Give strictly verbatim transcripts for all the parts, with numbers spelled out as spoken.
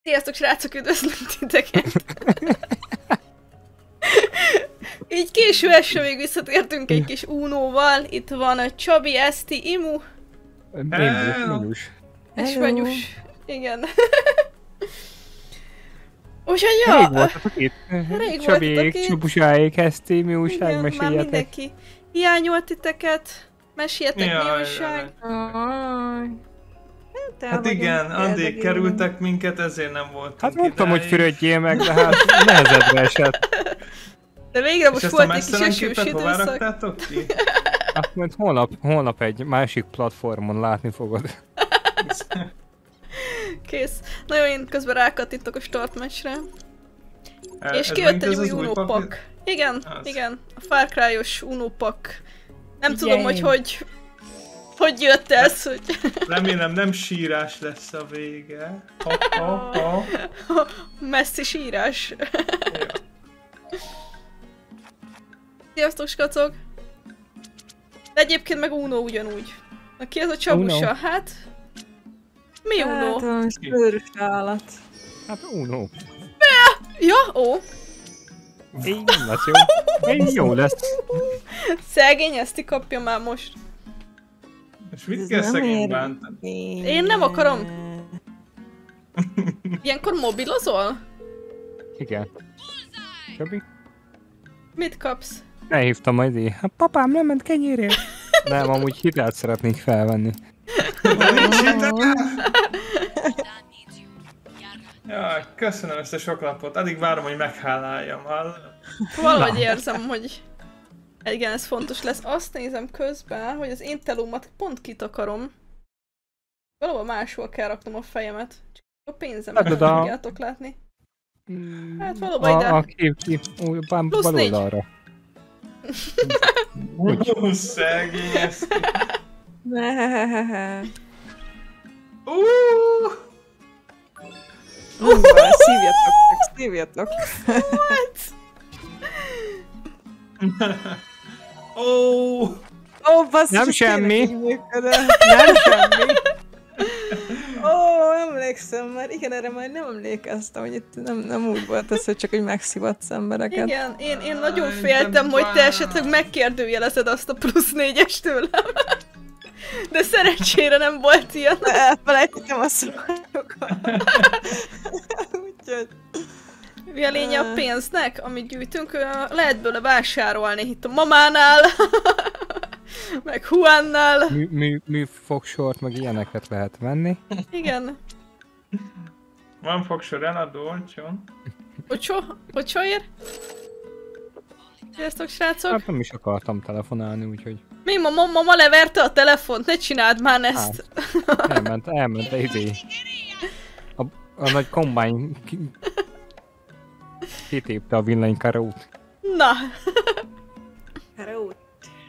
Sziasztok srácok, üdvözlök titeket! Így késő esre még visszatértünk egy kis Unóval. Itt van a Csabi, Eszti, Imu. Minus. És Vanyus. Igen. Úgyhogy ja... Rég voltatok itt. Rég Csabiék, voltatok itt. Csubusáék, Eszti, mi újság, Igen, már meséljetek. mindenki hiányolt titeket. Meséljetek, mi újság. Hát igen, Andék kerültek minket, ezért nem voltunk. Hát mondtam, hogy fürödjél meg, de hát nehezedre esett. De végre most volt egy kis kis esős hová időszak. raktátok ki? Hát majd holnap, holnap egy másik platformon látni fogod. Kész. Na jó, én közben rákattintok a start matchre. E, És kijött egy új Uno pak. Igen, az. igen. A Far Cry-os Uno pak. Nem Igen. tudom, hogy hogy... Hogy jött ez, hogy... Remélem nem sírás lesz a vége. Ha, ha, ha. Messzi sírás. Sziasztok, skacok! De egyébként meg Uno ugyanúgy. Na ki az a Csabusa? Uno. Hát... Mi Uno? Hát, valami szőrös állat. Hát Uno. Ja, ó! Így nem lesz jó. Így jó lesz. Szegény Eszti kapja már most. És mit Ez kell nem szegény ér- bántani? Én nem akarom. Ilyenkor mobilozol? Igen. Csabi? Mit kapsz? Elhívtam majd így. Hát papám nem ment kenyérért. Nem, amúgy hitelt szeretnék felvenni. Jaj, köszönöm ezt a sok lapot. Addig várom, hogy megháláljam. hall- Valahogy érzem, hogy... Igen, ez fontos lesz. Azt nézem közben, hogy az Intelumat pont kitakarom. Valahol máshol kell raknom a fejemet. Csak a pénzemet Hát, nem de a- fogjátok látni. Hát valóban ide. A, a kép, kép, új, bám, Plusz bal négy. oldalra. Ó, szegény ezt. Nehehehe. Uuuuh! Mondva, szívjatok, csak szívjatok. Ó! Ó, basszus, Nem hogy semmi. tényleg így működött. Nem semmi. Ó, emlékszem már, igen, erre már nem emlékeztem, hogy itt nem, nem úgy volt ez, hogy csak hogy megszivatsz embereket. Igen, én, én nagyon Aj, féltem, de hogy te bár. esetleg megkérdőjelezed azt a plusz négyes tőlem. De szerencsére nem volt ilyen. De elfelejtettem a szlovakokat. Úgyhogy... Mi a lénye a pénznek, amit gyűjtünk? Ö, Lehet bőle vásárolni itt a mamánál, meg Juannál. Mű, mű, műfogsort, meg ilyeneket lehet venni. Igen. Van fogsor eladó, olcsón. Bocsó? Bocsóért? Sziasztok, srácok! Hát nem is akartam telefonálni, úgyhogy Mi? Ma mama ma leverte a telefont? Ne csináld már ezt! elment, elment, de idé. A, a nagy kombány ki, kitépte a villanykarót. Na! Hello.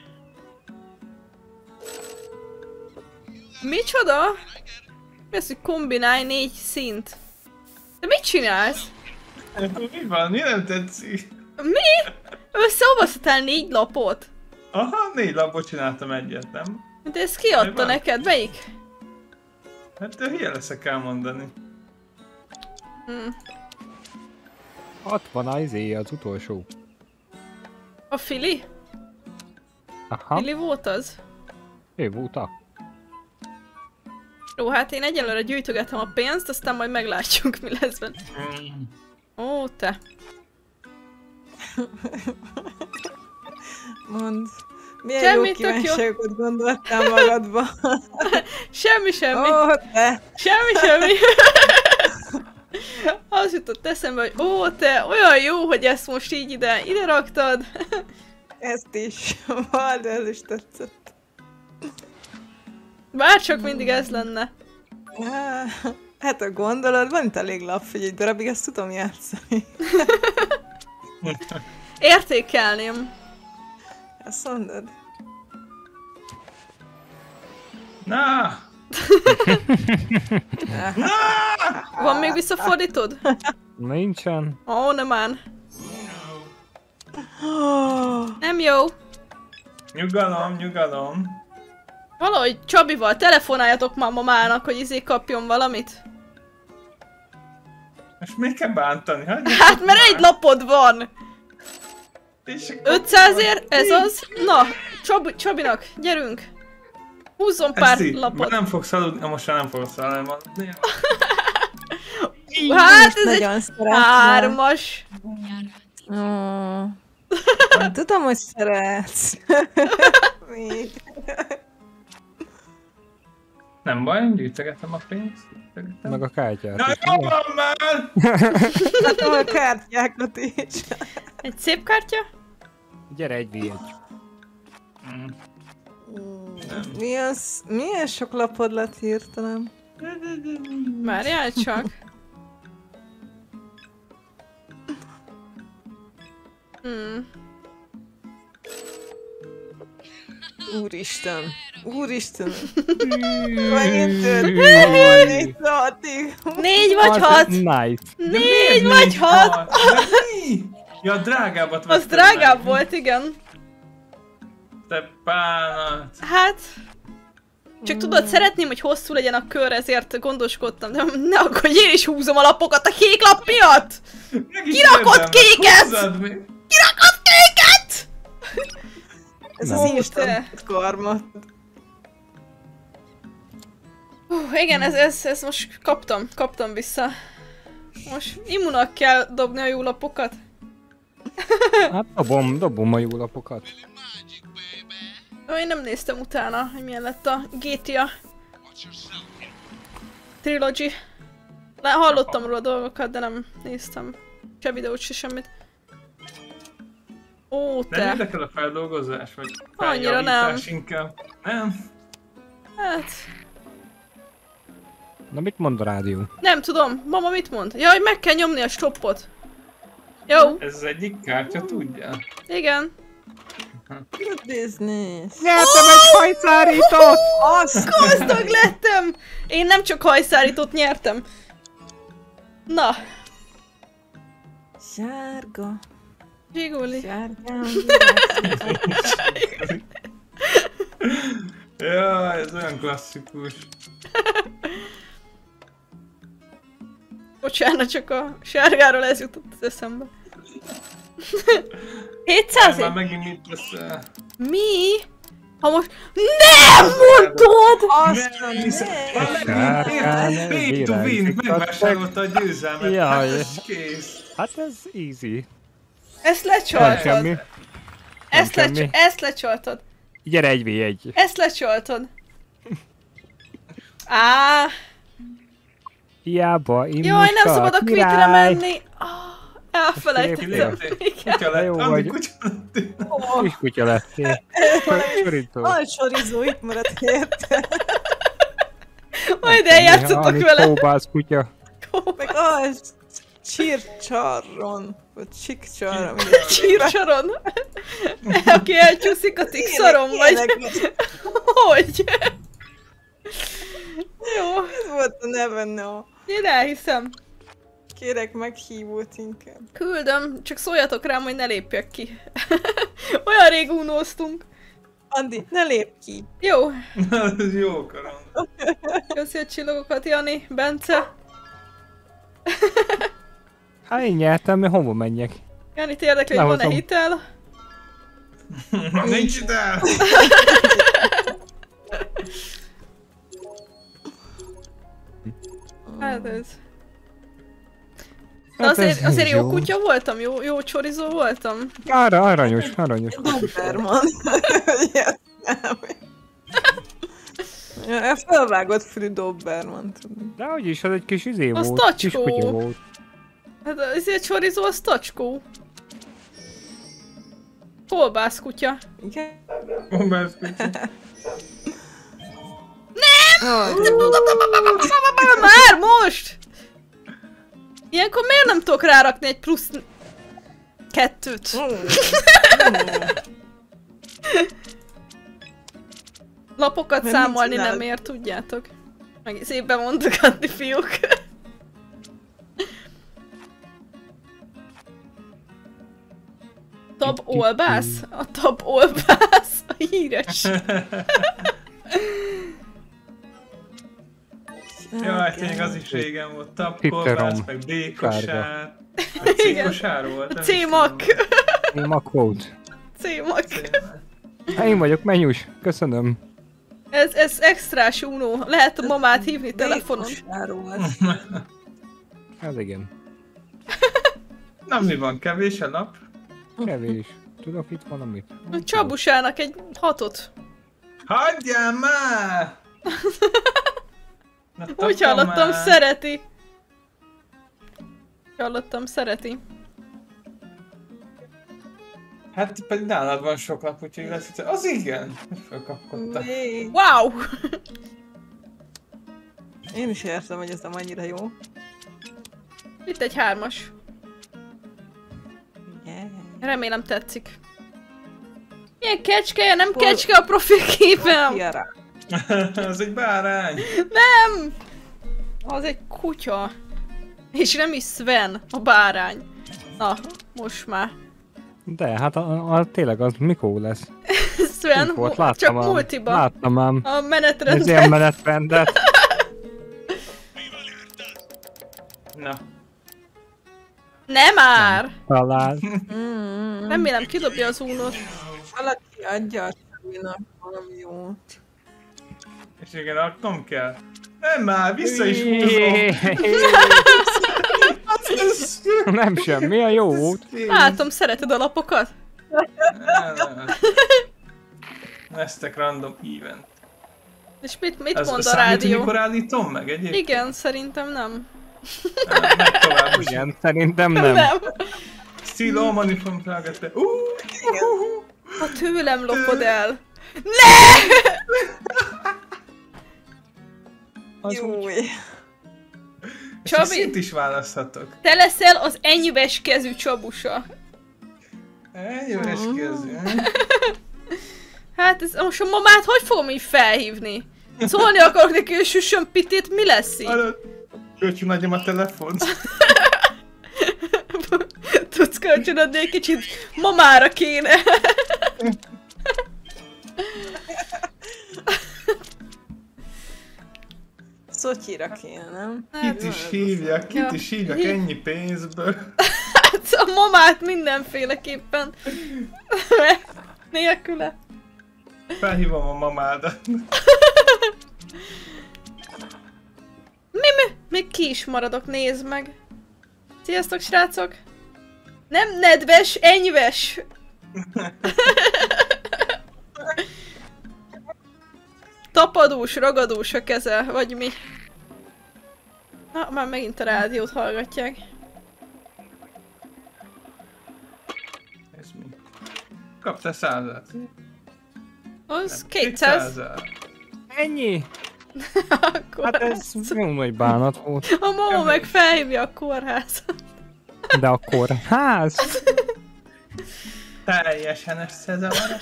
Micsoda? Mi az, hogy kombinálj négy szint? De mit csinálsz? Mi van? Mi nem tetszik? Mi? Összeolvasztotál négy lapot? Aha, négy lapot csináltam egyet, nem? De ezt ki adta van? neked? Melyik? Hát te hülye leszek elmondani. Hm. hatvan az izé az utolsó. A Fili? Aha, Fili volt az? ő voltak. Jó, hát én egyelőre gyűjtögetem a pénzt, aztán majd meglátjuk, mi lesz benne. Mm. Ó, te. Mondd. Milyen Semmi, jó tök jó. kívánságokat gondoltál magadba. Semmi, semmi. Ó, te! Semmi, semmi. Az jutott eszembe, hogy ó, te, olyan jó, hogy ezt most így ide, ide raktad. Ezt is. Vald, ez is tetszett. Bárcsak mindig ez lenne. Á, hát a gondolod, van itt elég lap, hogy egy darabig ezt tudom játszani. Értékelném. Ezt mondod? Na! Van még visszafordítod? Nincsen. Ó, nem már. Oh, Nem jó. Nyugalom, nyugalom. Valahogy Csabival telefonáljatok már mamának, hogy izé kapjon valamit. Most még kell bántani? Hagyjuk Hát mert már. egy lapod van! És akkor- ötszázért, ez az? Na, Csab Csabinak, gyerünk! Húzzon pár Ezt így, lapot! nem fogsz aludni, na most már nem fogsz aludni. Hát ez egy Nagyon szeretném. hármas! Ó. Tudom, hogy szeretsz. Még. Nem baj, gyűjtögetem a pénzt. gyűjtögetem. Meg a kártyát Na is. jó van már! Látom a kártyákat is. Egy szép kártya? Gyere egy vé egy. Mm. Mi az? Milyen sok lapod lett hirtelen? Várjál csak. Hmm. Úristen. Úristen. Megint tört. Négy hatig. Négy vagy hat! Nice. De Négy miért vagy négy hat! De mi? Ja, drágábbat Az vettem drágább meg. volt, igen. Te bánat. Hát... Csak tudod, szeretném, hogy hosszú legyen a kör, ezért gondoskodtam, de ne aggódj, én is húzom a lapokat a kék lap miatt! Meg is Kirakott érdemel. kéket! Húzzad még. Kirakott kéket! Ez Na. az Ó, instant te. karma. Hú, igen, ez, ez, ez most kaptam, kaptam vissza. Most immunak kell dobni a jó lapokat. Hát dobom, dobom a jó lapokat. Ó, én nem néztem utána, hogy milyen lett a gé té á Trilogy. Le, hallottam róla dolgokat, de nem néztem se videót, se semmit. Ó, Nem te. érdekel a feldolgozás, vagy Annyira nem. feljavítás inkább? Nem? Hát, Na mit mond a rádió? nem tudom. Mama mit mond? Jaj, meg kell nyomni a stoppot. Jó, Ez az egyik kártya, tudja? igen. Good business. Nyertem egy hajszárítót! Azt! Gazdag lettem! Én nem csak hajszárítót nyertem. Na, Sárga. Zsiguli. Sárgám. Ja, ez olyan klasszikus. Bocsánat, csak a sárgáról ez jutott az eszembe. hétszáz? Már megint mit leszel? Mi? Ha most... Nem mondod! Azt Nem a hiszem. ne! Sárkán, Pay to win, virágzottak. megvásárolta a győzelmet. Jaj. Hát ez kész. Hát ez easy. Ezt Nem lecsaltad. semmi. Ezt, semmi. lecs ezt lecsaltad. Gyere egy vé egy. Ezt lecsaltad. Á, Hiába, immuska, jaj, nem szabad a quitre király. menni. Ah, elfelejtettem. Kiléptél? Igen. Kutya lett, Jó Andi vagy. kutya lett. Kis kutya lettél. Sorító. Alcsorizó itt maradt érte. Majd eljátszatok Ami vele. kóbász kutya. Meg az csircsaron. Vagy csikcsaron. Csírcsaron. Aki elcsúszik a tikszaron, vagy... Hogy? Jó, Ez volt a neve, no. én elhiszem. Kérek meghívót inkább. Küldöm, csak szóljatok rám, hogy ne lépjek ki. Olyan rég unóztunk. Andi, ne lépj ki. Jó, Ez jó kaland. köszi a csillagokat, Jani, Bence. Hát én nyertem, mert hova menjek? Jani, érdekli, hogy van-e Lehozom. hitel? Nincs ide! Hát ez... De Hát azért, ez azért jó jó. kutya voltam, jó, jó csorizó voltam. Arra, aranyos, aranyos. Doberman. Yes, nem. Ja, felvágott fülű Doberman. De hogy is, az egy kis izé Az volt. Kis tacskó. kutya volt. Hát azért csorizó az tacskó. Kolbász kutya. Igen? Bombász kutya. Már most! Ilyenkor miért nem tudok rárakni egy plusz... kettőt? Lapokat Mert mit számolni csinálod? nem ér, tudjátok. Meg szépen mondtuk, Andi fiúk. Tab olbász? A tab olbász? A híres. Jaj, tényleg az is régen volt. Pitterom. Tapkolvász, meg békosár. A C-kosár volt? C-mak. C-mak volt. C-mak. Hát én vagyok, Menyus. Köszönöm. Ez, ez extrás Uno. Lehet a mamát hívni telefonon. Hát igen. Na mi van, kevés a nap? Kevés. Tudok itt valamit? A Csabusának egy hatot. Hagyjál már! Na, Úgy hallottam, már. szereti. Hallottam, szereti. Hát pedig nálad van sok lap, úgyhogy lesz, hogy az igen! Fölkapkodta. Wow! Én is értem, hogy ez nem annyira jó. Itt egy hármas. Yeah. Remélem tetszik. Milyen kecske? Nem kecske a profilképem! Kiara. Az egy bárány! Nem! Az egy kutya. És nem is Sven, a bárány. Na, most már. De, hát a, a, tényleg az mikor lesz? Sven, Volt, csak láttam ám. multiba. Láttam ám. A Ez ilyen menetrendben. menetrendet. Na. Nem már! Talán. Mm. Remélem kidobja az Unót. Valaki adja a Sabinak valami jót. És igen, raknom kell. Nem már, vissza is húzom. Nem semmi, a jó út. Látom, szereted a lapokat? Neztek random event. És mit, mit Ez mond a számít, hogy rádió? mikor állítom meg egyébként? Igen, szerintem nem. Ah, meg tovább. Igen, szerintem nem. Nem. Still all money from Target. Uh, Ha tőlem lopod el. Az úgy. Júj. Csabi! Csabi! Szint is választhatok. Te leszel az enyves kezű Csabusa. Enyves kezű. Hát ez, most a mamát hogy fogom így felhívni? Szólni akarok neki, hogy süssön pitét, mi lesz így? Kölcsön adjam a telefont. Tudsz kölcsönadni egy kicsit? Mamára kéne. Szotyira kéne, nem? Kit is hívjak, kit Ja. is hívjak Hív- ennyi pénzből. Hát a mamát mindenféleképpen. Nélküle. Felhívom a mamádat. Mi, mi? Még ki is maradok, nézd meg. Sziasztok, srácok! Nem nedves, enyves! Tapadós, ragadós a keze, vagy mi? Na, már megint a rádiót hallgatják. Ez mi? Kaptál százat? Az kétszáz. kétszáz. Ennyi? Akkor Hát ez jó nagy bánat volt. a mama meg felhívja a kórházat. De akkor ház. Teljesen összezavar.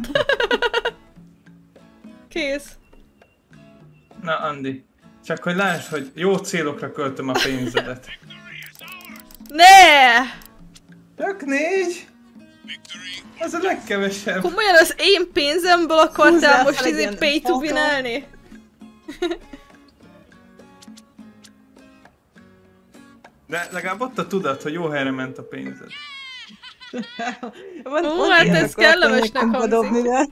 Kész. Na, Andi. Csak hogy lásd, hogy jó célokra költöm a pénzedet. Ne! Csak négy? Ez a legkevesebb. Komolyan az én pénzemből akartál Húzzál most fel egy izé ilyen pay to fotót. win-elni? De legalább ott a tudat, hogy jó helyre ment a pénzed. Van, Ó, van hát ilyen, ez akartam kellemesnek nekem hangzik. bedobni, de-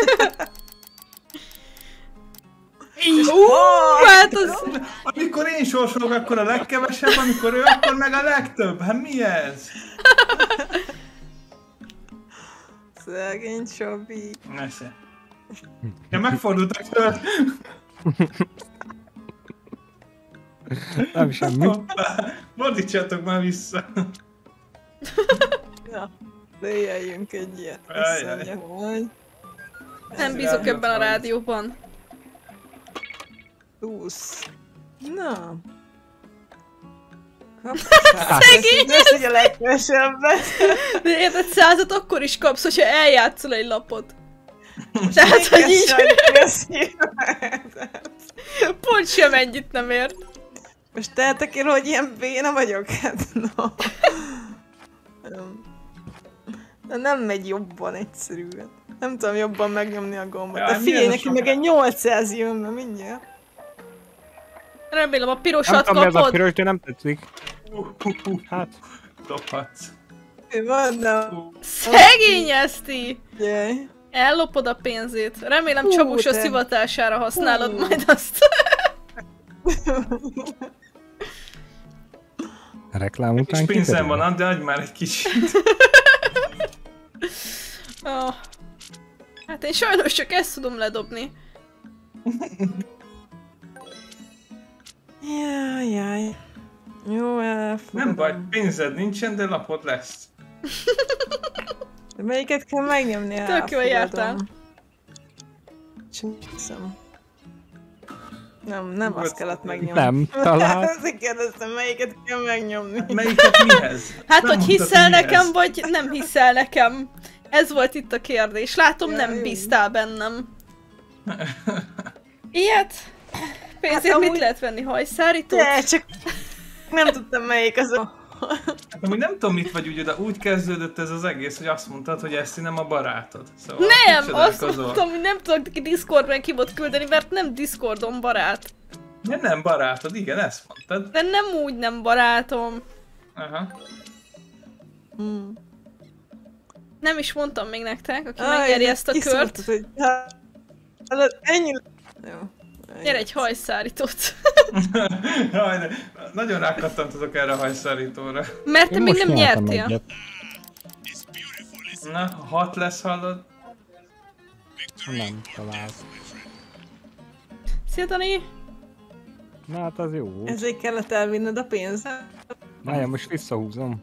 Ú, hát az... Amikor én sorsolok, akkor a legkevesebb, amikor ő, akkor meg a legtöbb. Hát mi ez? Szegény Csabi. Nesze. Ja, megfordultak tőle. Nem semmi. Hoppá. Fordítsátok már vissza. Na, léjeljünk egy ilyet. Ajjaj. Azt mondja, hogy Nem bízok ebben a rádióban. húsz. Na. Szegény! Ez ugye a legkevesebbet. De érted, százat akkor is kapsz, hogyha eljátszol egy lapot. Tehát, hogy így pont sem ennyit nem ért. Most tehetek én, hogy ilyen béna vagyok? Hát no. Nem. De nem megy jobban egyszerűen. Nem tudom jobban megnyomni a gombot. Ja, De mi figyelj, ez a neki sok- meg egy nyolcszáz jönne mindjárt. Remélem a Nem pirosat tudom, mi ez a kapod. piros, de nem tetszik. Uh, uh, uh. Hát, Dobhatsz. Van, nem. Uh. Szegény Eszti! Jaj. Ellopod a pénzét. Remélem Hú, Csabus a te. szivatására használod Hú. majd azt. reklám És után pénzem kiderül. van, Andi, adj már egy kicsit. Oh. Hát én sajnos csak ezt tudom ledobni. Jaj, jaj. Jó, elfogadom. Nem baj, pénzed nincsen, de lapod lesz. De melyiket kell megnyomni? Tök jól Elfogadom. jártál. Csinálszom. Nem, nem Volt- azt kellett megnyomni. Nem, talán. Azért kérdeztem, melyiket kell megnyomni. Melyiket mihez? Hát, Nem hogy mondtad, hiszel mihez. nekem, vagy nem hiszel nekem. Ez volt itt a kérdés. Látom, Ja, nem jó. bíztál bennem. Ilyet? Pénzért Hát mit amúgy- lehet venni? Hajszárítót? De, csak nem tudtam melyik az a... Hát amúgy nem tudom mit vagy úgy, de úgy kezdődött ez az egész, hogy azt mondtad, hogy Eszti nem a barátod. Szóval Nem! mit Azt csodálkozol? mondtam, hogy nem tudok neki Discordban kibot küldeni, mert nem Discordon barát. Nem, nem barátod, igen, ezt mondtad. De nem úgy nem barátom. Aha. Hmm. Nem is mondtam még nektek, aki Aj, megnyeri ezt a kiszóltad, kört. hogy... Hát, ennyi... Jó. Nyer egy hajszárítót. Jaj, de nagyon rákattantatok erre a hajszárítóra. Mert te Én még most nem nyertem nyertél. egyet. Na, ha hat lesz, hallod? Nem találsz. Szia, Dani! Na hát az jó. Ezért kellett elvinned a pénzt. Várjál, most visszahúzom.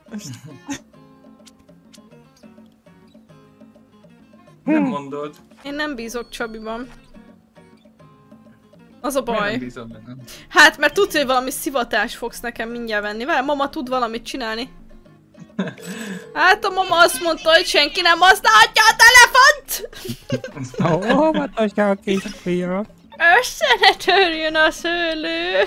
Nem mondod. Én nem bízok Csabiban. Az a Miért nem baj. bízom benne? Hát, mert tudsz, hogy valami szivatást fogsz nekem mindjárt venni. Várj, mama tud valamit csinálni. Hát a mama azt mondta, hogy senki nem használhatja a telefont! Ó, óvatosan kisfiam. Össze ne törjön a szőlő!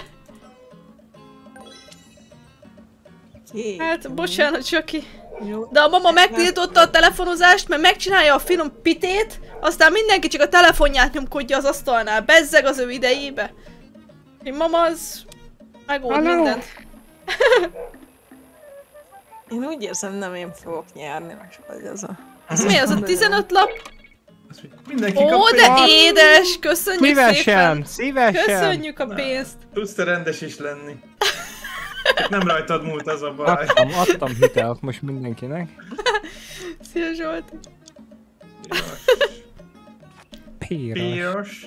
Kék. Hát, bocsánat, Csaki. Jó. De a mama megtiltotta a telefonozást, mert megcsinálja a finom pitét, aztán mindenki csak a telefonját nyomkodja az asztalnál. Bezzeg az ő idejébe. Én mama az megold Hello. mindent. Én úgy érzem, nem én fogok nyerni, most vagy az a... Ez mi az a tizenöt lap? Azt mondja, mindenki Ó, kap de pénzt. édes! Köszönjük Szívesen, szépen! szívesen. Köszönjük a pénzt! Tudsz te rendes is lenni. Csak nem rajtad múlt az a baj. Adtam, adtam hitelt most mindenkinek. Szia Zsolt! Piros. Piros.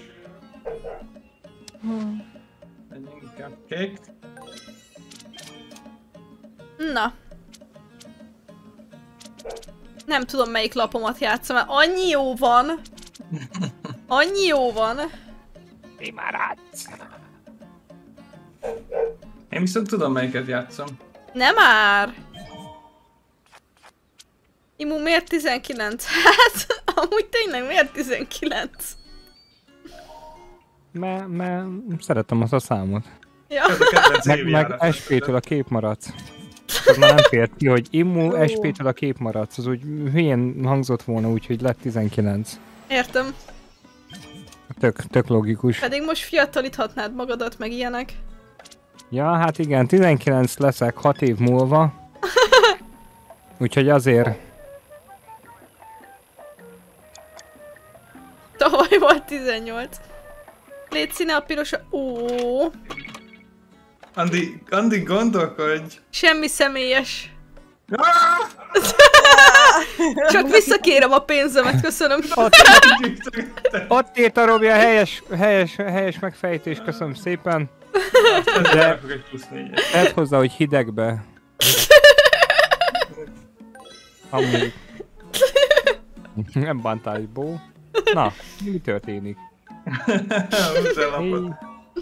Hmm. Menjünk inkább kék. Na. Nem tudom melyik lapomat játszom, mert annyi jó van. Annyi jó van. Mi maradsz? Én viszont tudom melyiket játszom. Nem már! Imu, miért tizenkilenc? Hát, amúgy tényleg miért tizenkilenc? Mert me, szeretem azt a számot. Ja. Ez a kedvenc Meg, meg évjárat. es pé-től a kép maradsz. Az már nem fért ki, hogy immu, Ó. es pé-től a kép maradsz. Az úgy hülyén hangzott volna, úgyhogy lett tizenkilenc. Értem. Tök, tök logikus. Pedig most fiatalíthatnád magadat, meg ilyenek. Ja, hát igen, tizenkilenc leszek hat év múlva. Úgyhogy azért. Tavaly volt tizennyolc. Légy színe a piros... Ó, Andi, Andi, gondolkodj! semmi személyes. Ah! Csak visszakérem a pénzemet, köszönöm. Ott, ott írt a Robi a helyes, helyes, helyes megfejtés, köszönöm szépen. De... Rakok egy plusz négyet. Tedd hozzá, hogy hidegbe. Amúgy. Nem bántál, Bó. Na, mi történik? Húzz el lapot. Hey.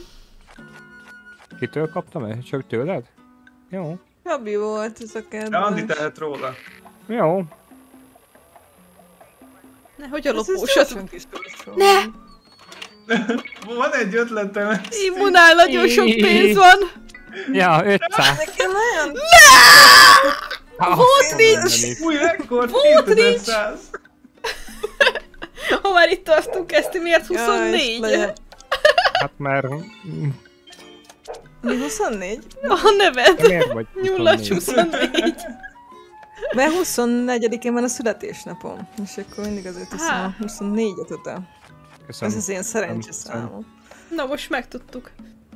Kitől kaptam el? Csak tőled? Jó. Gabi volt ez a kedves. De Andi tehet róla. Jó. Nehogy a Ez- ez lopósat. gyorsan kiszólítson. Ne! Van egy ötletem. Immunál nagyon sok pénz van. Ja, ötszáz. Nekem nagyon... Ah, Volt nincs! Új rekord, Volt kétezer-száz. Ha már itt tartunk, ezt miért Jaj, és huszonnégy? legyen. Hát mert... mm, Mi huszonnégy? A neved! Miért vagy Nyullacs huszonnégy? huszonnégy. Mert huszonnegyedikén van a születésnapom, és akkor mindig azért hiszem a huszonnégyet után. Köszönöm. Ez az én szerencseszámom. Na most megtudtuk.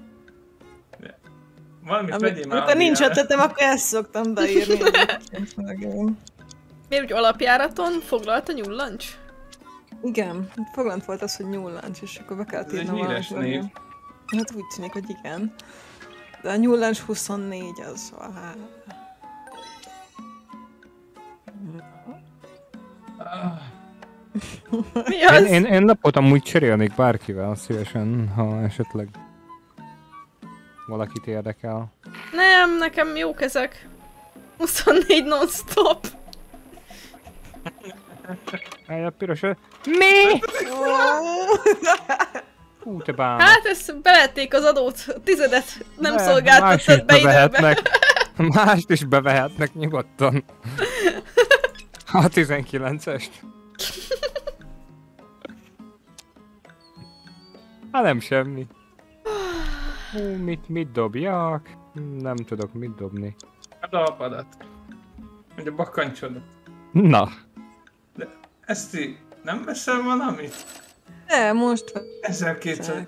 Valamit vegyél már. Amikor nincs Adriára. ötletem, akkor ezt szoktam beírni. Miért úgy alapjáraton foglalt a nyullancs? Igen, foglant volt az, hogy nyullancs, és akkor be kellett Ez egy írnom híres valamit. név. Hát úgy tűnik, hogy igen. De a nyullancs huszonnégy az... Ah. Ah, Mi az? Én, én, én napot amúgy cserélnék bárkivel szívesen, ha esetleg valakit érdekel. Nem, nekem jók ezek. huszonnégy non-stop. Állj a piros... Mi? Hú, te bánat. Hát ezt bevették az adót, a tizedet nem Ne, szolgáltattad mást is be időbe. bevehetnek. Mást is bevehetnek nyugodtan. A tizenkilencest. Hát nem semmi. Hú, mit, mit dobjak? Nem tudok mit dobni. a lapadat. Vagy a bakancsodat. Na. De ezt így nem veszel valamit? De, most... ezerkétszáz.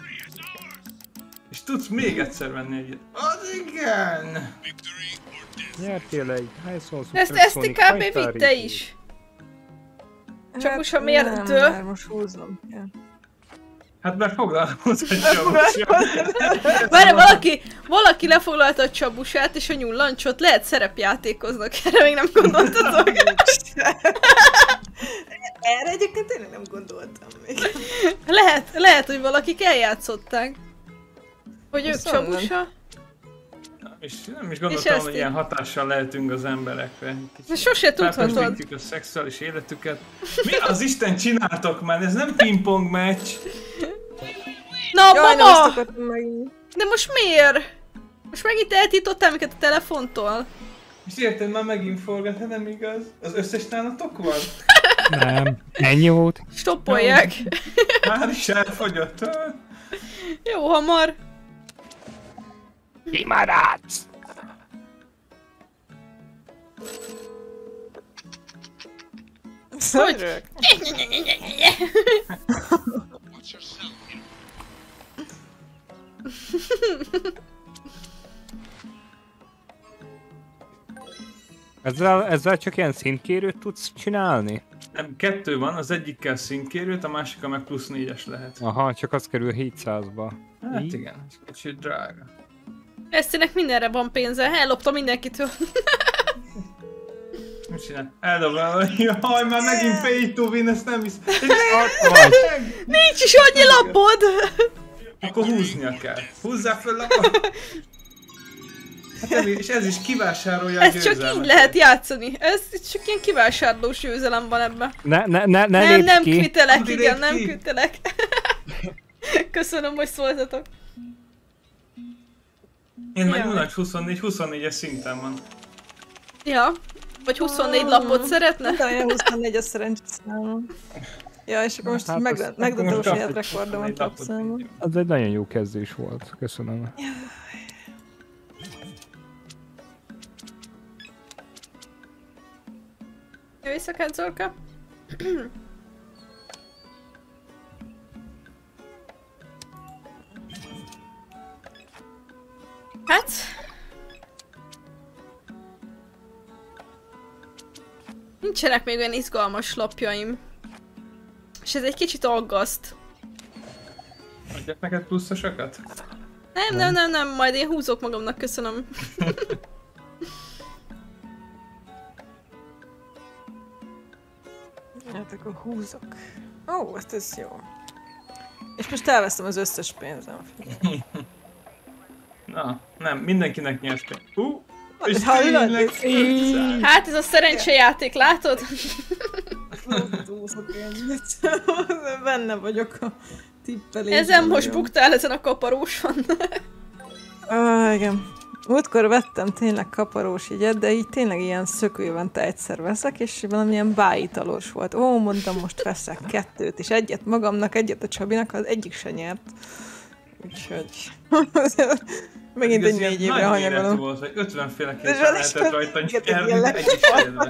És tudsz még egyszer venni egyet. Az igen! Nyertél egy Hyson Ezt, ezt Supersonic kb. Fighter vitte Review. is. Csak most, ha miért nem, dő? már most húznom kell. Hát mert foglalkozz egy csavusja. Várj, valaki, valaki lefoglalta a csabusát és a nyullancsot, lehet szerepjátékoznak, erre még nem gondoltatok? Erre egyébként tényleg nem gondoltam még. Lehet, lehet, hogy valakik eljátszották. Hogy ők Szóval nem. csabusa. Nem is, nem is gondoltam, ezt hogy én- ilyen hatással lehetünk az emberekre. De sose tudhatod. Felpesdítjük a szexuális életüket. Mi az Isten csináltok már? Ez nem pingpong meccs. Na, Jaj, nem ezt mama! akartam megint. De most miért? Most megint eltiltottál minket a telefontól? És érted, már megint forgat, hát nem igaz? Az összes nálatok van? Nem. Ennyi volt? Stoppolják. Már is elfogyott. Jó, hamar. Kimaradsz! Szörök. Ezzel, ezzel csak ilyen szintkérőt tudsz csinálni? Nem, kettő van, az egyikkel színkérőt, a másikkal meg plusz négyes lehet. Aha, csak az kerül hétszázba. Hát Így? igen, ez kicsit drága. Eszének mindenre van pénze, ellopta mindenkitől. Mit csinál? Eldobál, jaj, már megint pay to win, ezt nem hisz. Nincs is annyi lapod! Akkor húznia kell. Húzzál föl lapot! Hát nem, és ez is kivásárolja a Ez csak győzelmet. így lehet játszani. Ez csak ilyen kivásárlós győzelem van ebben. Ne, ne, ne, ne Nem, lépj nem ki! kvitelek, Andi, igen, lépj nem ki! kvitelek. Köszönöm, hogy szóltatok. Én meg Jaj. Lunacs huszonnégy, huszonnégyes szinten van. Ja. Vagy huszonnégy lapot szeretne? Utána huszonnégy a szerencseszámom. Ja, és akkor most Hát hát azt- megdöntöm a Most saját kapjuk rekordomat huszonnégy lapot. tapszámon. Az egy nagyon jó kezdés volt. Köszönöm. Jó éjszakát, Zorka. Hát... Nincsenek még olyan izgalmas lapjaim. És ez egy kicsit aggaszt. Adjak neked pluszosokat? Nem, nem, nem, nem, majd én húzok magamnak, köszönöm. Hát akkor húzok. Ó, hát ez jó. És most elvesztem az összes pénzem. Na, nem, mindenkinek nyert pénz. Hú! És Hallod? tényleg ötszáz. Hát ez a szerencsejáték, látod? Húzok ennyit. Benne vagyok a tippelésben. Ezen most nagyon. buktál, ezen a kaparóson. Ah, igen. Múltkor vettem tényleg kaparós jegyet, de így tényleg ilyen szökővente egyszer veszek, és valamilyen bájitalos volt. Ó, mondtam, most veszek kettőt, és egyet magamnak, egyet a Csabinak, az egyik se nyert. Úgyhogy... Megint egy Ez ilyen négy évre nagy hanyagolom. méretű volt, hogy ötvenféleképpen Zsali lehetett rajta Istenem, nyerni, tényleg de egy is élve.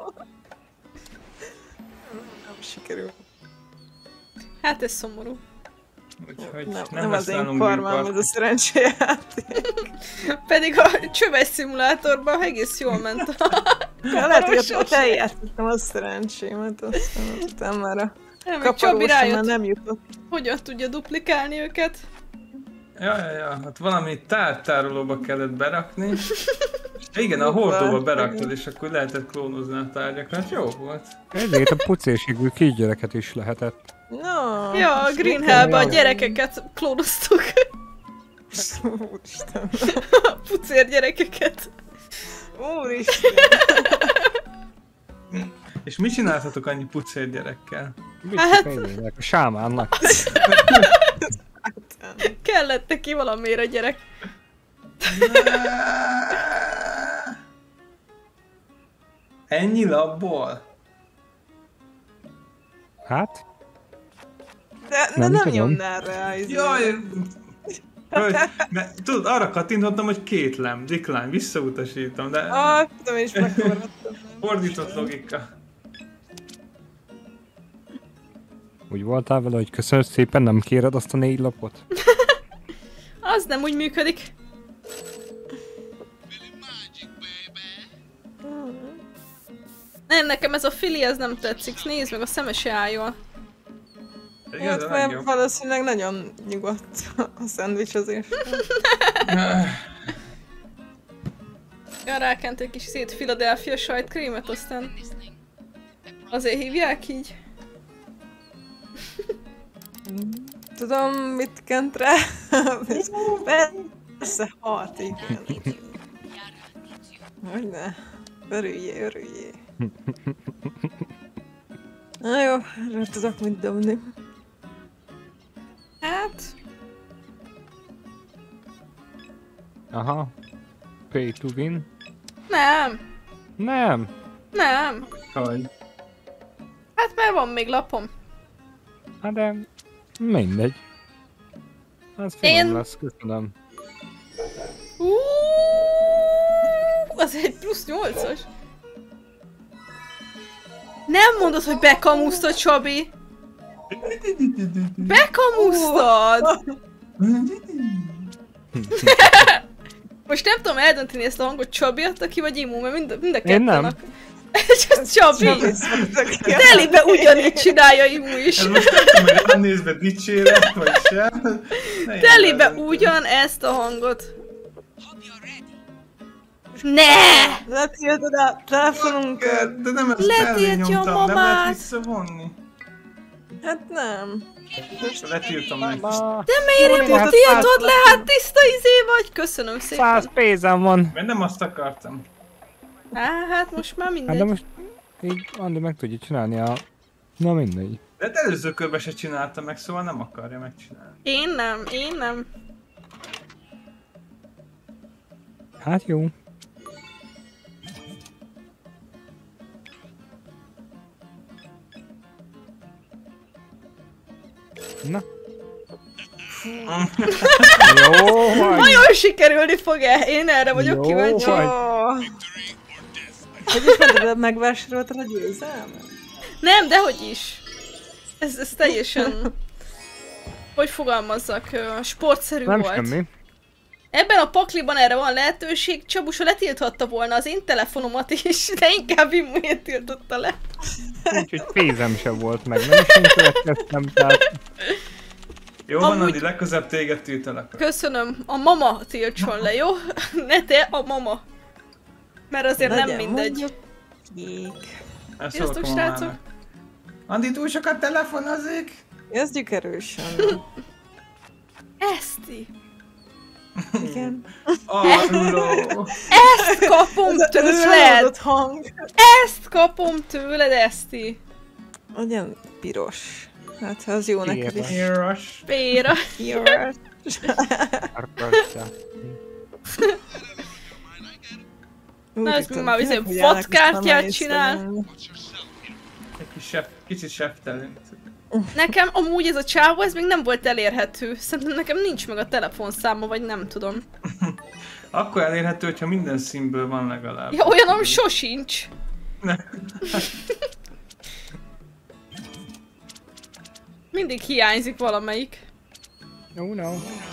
Nem sikerül. Hát ez szomorú. Úgyhogy Nem, nem, nem lesz az én nálunk farmám, bűnpark. ez a szerencséjáték. Pedig a csöves szimulátorban egész jól ment a... Ja, lehet, hogy ott, ott eljátszottam a szerencsémet, aztán aztán már a Nem, még Csabi kaparósra már rájött, nem jutott. hogyan tudja duplikálni őket. Ja, ja, ja, hát valami tártárolóba kellett berakni. Igen, a hordóba beraktad, és akkor lehetett klónozni a tárgyakat. Jó volt. Ezért a pucérségű kisgyereket is lehetett. No, Ja, a Green Hell-be a gyerekeket klónoztuk. Úristen. A pucér gyerekeket. Úristen. És mit csináltatok annyi pucér gyerekkel? Mit Hát- hát... a sámánnak. Kellett neki valamiért a gyerek. Ennyi labból? Hát? De, de Nem nem tudom. nyomnál rá, izé. Jaj! Hogy, mert, tudod, arra kattintottam, hogy két lem, decline, visszautasítom, de Ah, tudom, én is megforradtam. fordított logika. Úgy voltál vele, hogy köszönöm szépen, nem kéred azt a négy lapot? Az nem úgy működik. Nem, nekem ez a fili, ez nem tetszik. Nézd meg, a szeme se áll jól. Ez Hát, a mert legjobb. valószínűleg nagyon nyugodt a szendvicsezés. Ja, rákent egy kis szét Philadelphia sajtkrémet, aztán... Azért hívják így? Tudom, mit kent rá. Persze, hat, igen. Hogyne. Örüljé, örüljé. Na jó, rá tudok mit dobni. Hát... Aha. Pay to win. Nem. Nem. Nem. Hogy? Hát mert van még lapom. Hát de... mindegy. Az finom Én- lesz, köszönöm. Uuuuh, az egy plusz nyolcas. Nem mondod, hogy bekamusztad, Csabi. Bekamusztad! Most nem tudom eldönteni ezt a hangot, Csabi adta ki, vagy Imu, mert mind, mind a Én nem. ketten. Csak Csabi! Telibe ugyanígy csinálja Imu is. Ez most nem tudom, hogy ránézve dicséret, vagy sem. Ne Telibe ilyen ugyan ezt a hangot. Ne! Letiltod a telefonunkat. De nem ezt Letiltja mellé nyomtam, a nem mamát. lehet visszavonni. Hát nem. Letiltom neki. Ma De miért Jól, nem hát tiltod le? Hát tiszta izé vagy? Köszönöm szépen. száz pénzem van. Mert nem azt akartam. Á, hát most már Hát de mindegy. most így Andi meg tudja csinálni a... Na mindegy. De hát előző körben se csinálta meg, szóval nem akarja megcsinálni. Én nem, én nem. Hát jó. Na. Jó vagy. Nagyon sikerülni fog-e? Én erre vagyok Jó kíváncsi. vagy. Hogy is mondod, megvásároltad a győzelmet? Nem, dehogy is. Ez, ez teljesen... Hogy fogalmazzak, ö, sportszerű Nem volt. semmi. Ebben a pakliban erre van lehetőség, Csabusa letilthatta volna az én telefonomat is, de inkább Imuét tiltotta le. Úgyhogy pénzem sem volt meg. Nem is én következtem, tehát... Jó van, Amúgy- Andi, legközebb téged tiltalak. Köszönöm, a mama tiltson le, jó? Ne te, a mama. Mert azért nem Legyen mindegy. mondjuk kék. Ezt Sziasztok, szólok a srácok! mamának. Andi túl sokat telefonozik? Kezdjük erősen. Eszti! Igen. Aruló! Ezt kapom Ez a tőled! csalódott hang. Ezt kapom tőled, Eszti! Ugyan piros. Hát ha az jó neked is. Éras. Péra. Piros. Arkarca. Na, ez már bizony vadkártyát csinál. Egy kis sef, kicsit seftelünk. Nekem amúgy ez a csávó, ez még nem volt elérhető. Szerintem nekem nincs meg a telefonszáma, vagy nem tudom. Akkor elérhető, hogyha minden színből van legalább. Ja, olyanom sosincs. Mindig hiányzik valamelyik. Oh no.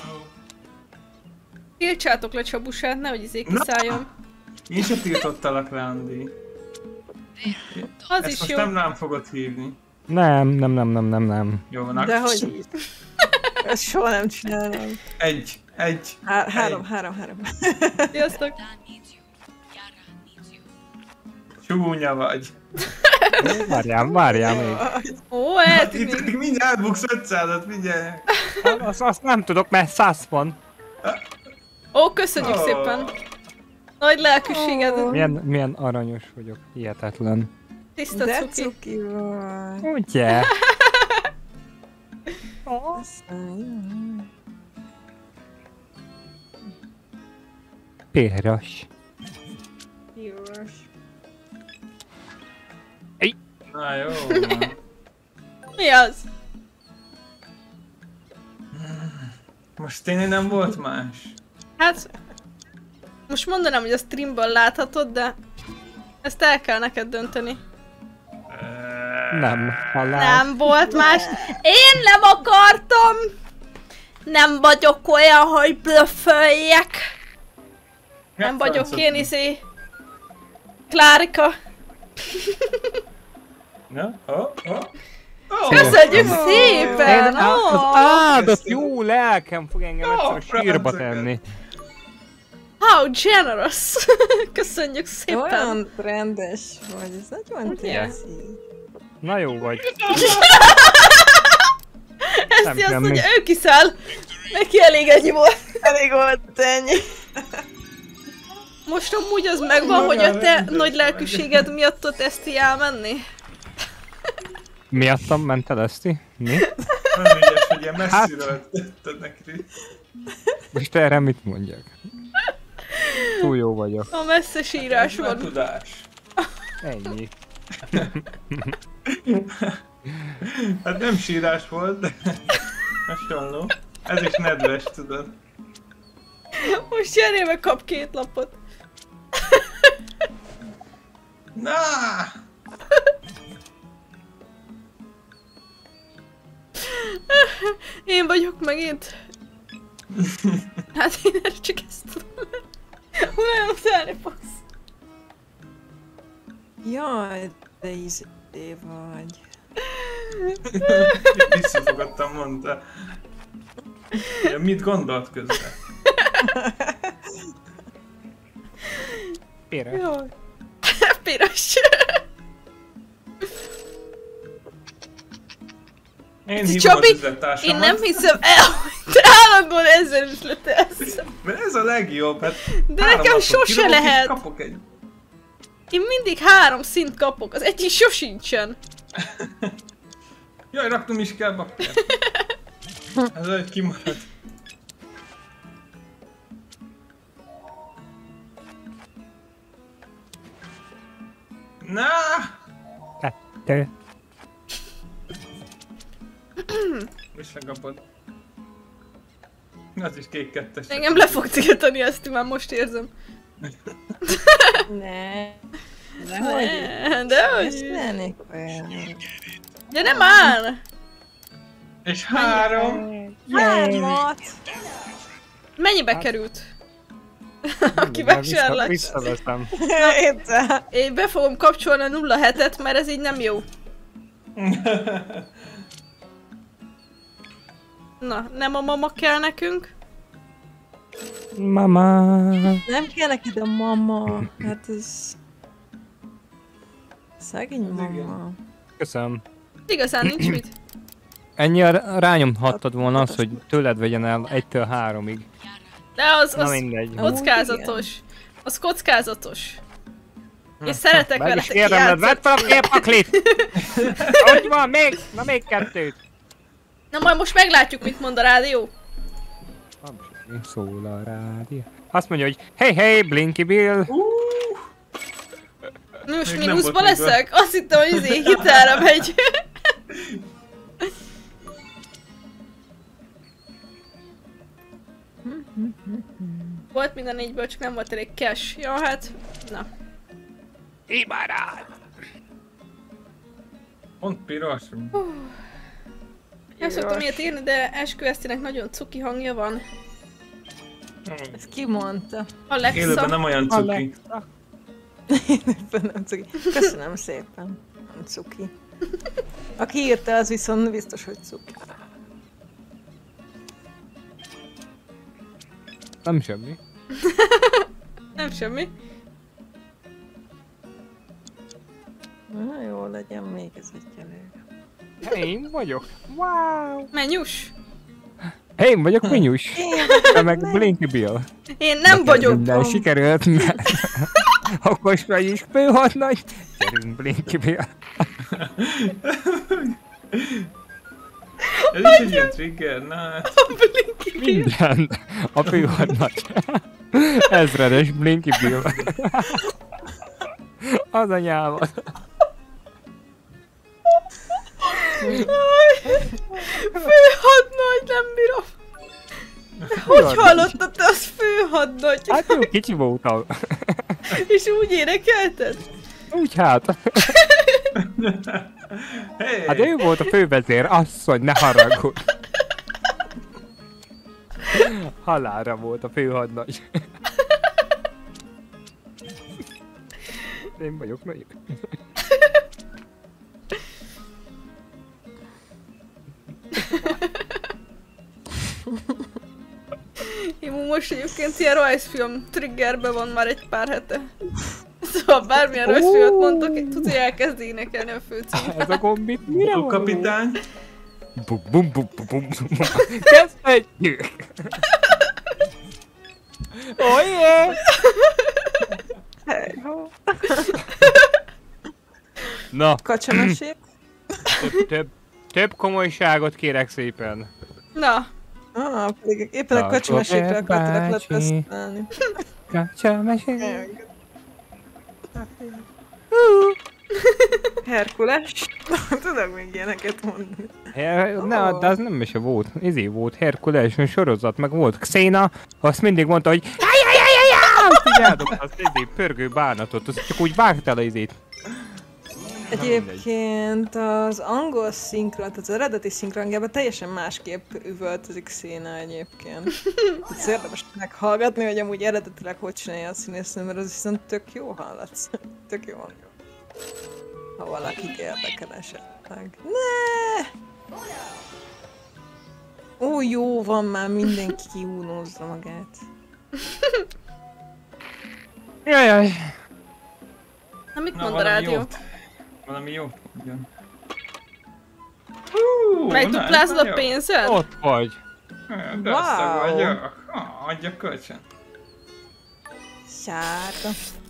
Tiltsátok le Csabusát, nehogy izé kiszálljon. Én se tiltottalak rá, Andi. Az Ezt is most jó. nem rám fogod hívni. Nem, nem, nem, nem, nem, nem. Jó van, De hogy így? Ezt soha nem csinálom. Egy, egy. Há három, egy. három, három. Sziasztok. Csúnya vagy. Várjál, várjál még. Ó, Hát eltűnik. itt pedig mindjárt buksz ötszázat, figyelj! Azt, azt nem tudok, mert száz van. Ó, köszönjük Ó. szépen. Nagy lelkűséged. Ó. Milyen, milyen aranyos vagyok, hihetetlen. Tiszta De cuki. cuki vagy. Ugye? Aztán, Piros. piros. Na jó van. Mi az? Most tényleg nem volt más? Hát... Most mondanám, hogy a streamből láthatod, de... Ezt el kell neked dönteni. Nem, halál. Nem volt más. Én nem akartam! Nem vagyok olyan, hogy blöfföljek. Nem vagyok én izé... Klárika. Na? Oh, oh. Oh. Köszönjük Oh. szépen! Én á- az Ó, áldott jó lelkem fog engem Ó, egyszer a sírba francokat. tenni. How generous! Köszönjük szépen! Olyan rendes vagy, ez nagyon Ugye? tetszik. Na jó vagy. Ezt Nem azt kell mondja, még. ő kiszáll! Neki elég ennyi volt. Elég volt ennyi. Most amúgy az megvan, hogy a te nagy lelkűséged miatt ott Eszti elmenni? Miattam ment el Eszti? Mi? Nem ügyes, hogy ilyen Hát- messziről tetted neki. Most erre mit mondjak? Túl jó vagyok. A messze sírás Van van. tudás. Ennyi. Hát nem sírás volt, de hasonló. Ez is nedves, tudod. Most cserébe kap két lapot. Na! Én vagyok megint. Hát én erre csak ezt tudom. Olyan szállni fogsz. Jaj, de izé vagy. Visszafogadtam, mondta. Ja, mit gondolt közben? Piros. Jaj. Piros. Én hívom az Csabi, üzlettársamat. én nem hiszem el, hogy te állandóan ezzel is letelsz. Mert ez a legjobb, hát De három nekem napot sose kilóg, és lehet. Kapok egy... Én mindig három szint kapok, az egyik sosincsen. Jaj, raknom is kell bakker. Ez egy kimarad. Na! Kettő. Visszakapod. Az is kék kettes. Engem le fog tiltani, ezt már most érzem. Ne. Nehogy. Ne, de Ez hogy? lennék olyan. De nem áll! És három. Hármat! Mennyibe került? Aki vásárlás. Visszaveszem. Érte. Én be fogom kapcsolni a nulla hetet, mert ez így nem jó. Na, nem a mama kell nekünk. Mama. Nem kell neked a mama. Hát ez... Szegény mama. Köszönöm. Igazán nincs mit. Ennyire rányomhattad volna azt, hogy tőled vegyen el egytől háromig. De az, Na az mindegy. kockázatos. Az kockázatos. Én szeretek Meg is veletek érdemled, vedd fel a játszani. képaklit! Hogy van, még? Na még kettőt. Na majd most meglátjuk, mit mond a rádió. Mi szól a rádió? Azt mondja, hogy hey hey Blinky Bill. Most Még nem mínuszba volt még leszek? Azt hittem, hogy izé hitelre megy. Volt mind a négyből, csak nem volt elég cash. Ja, hát... Na. Ibarát! Pont piros. Nem szoktam ilyet írni, de esküvesztinek nagyon cuki hangja van. Ezt ki mondta? Alexa. Élőben nem olyan cuki. Alexa. Élőben nem cuki. Köszönöm szépen. Nem cuki. Aki írta, az viszont biztos, hogy cuki. Nem semmi. Nem semmi. Na jó, legyen még ez egy elég. Én vagyok. Wow! Menyus. Én vagyok Minyus. Te meg Blinky Bill. Én nem vagyok. De sikerült, mert okos vagy is főhadnagy. Gyerünk Blinky Bill. Ez is egy ilyen trigger, na hát. A Blinky Bill. Minden. A főhadnagy. Ezredes Blinky Bill. Az anyámat. Főhadnagy, nem bírom. Hogy hallottad te, az főhadnagy? Hát jó, kicsi voltam. És úgy énekelted? Úgy hát. Hey. Hát ő volt a fővezér, asszony, ne haragudj. Halálra volt a főhadnagy. Én vagyok nagy. Én most egyébként ilyen rajzfilm triggerben van már egy pár hete. Szóval bármilyen rajzfilmet mondok, tudja, hogy elkezd énekelni a főcímet. Ez a gombit mire Ó, van? kapitány. Bum bum bum bum bum bum. Kezdhetjük! Ojé! Na, Kacsamesék? több, több, több komolyságot kérek szépen. Na, Ah, pedig éppen a kacsamesékre akartalak letesztelni. Kacsamesék. Herkules. Tudok még ilyeneket mondani. Her, ne, de az nem is volt. Izé volt, Herkules, sorozat, meg volt Xena, azt mindig mondta, hogy azt így eldobta az izé, pörgő bánatot, azt csak úgy vágta le izét. Egyébként az angol szinkron, tehát az eredeti szinkronjában teljesen másképp üvöltözik Xena egyébként. Ez érdemes meghallgatni, hogy amúgy eredetileg hogy csinálja a színésznő, mert az viszont tök jó hallatsz. Tök jó hangja. Ha valakit érdekel esetleg. Ne! Ó, jó van már, mindenki kiúnózza magát. Jajjaj. na mit Na, mond a valami rádió? jót. Valami jó. Igen. Hú, Megduplázod na, a jó. pénzed? Ott vagy. Gazdag Wow. vagyok. Ah, adja kölcsön. Sárga.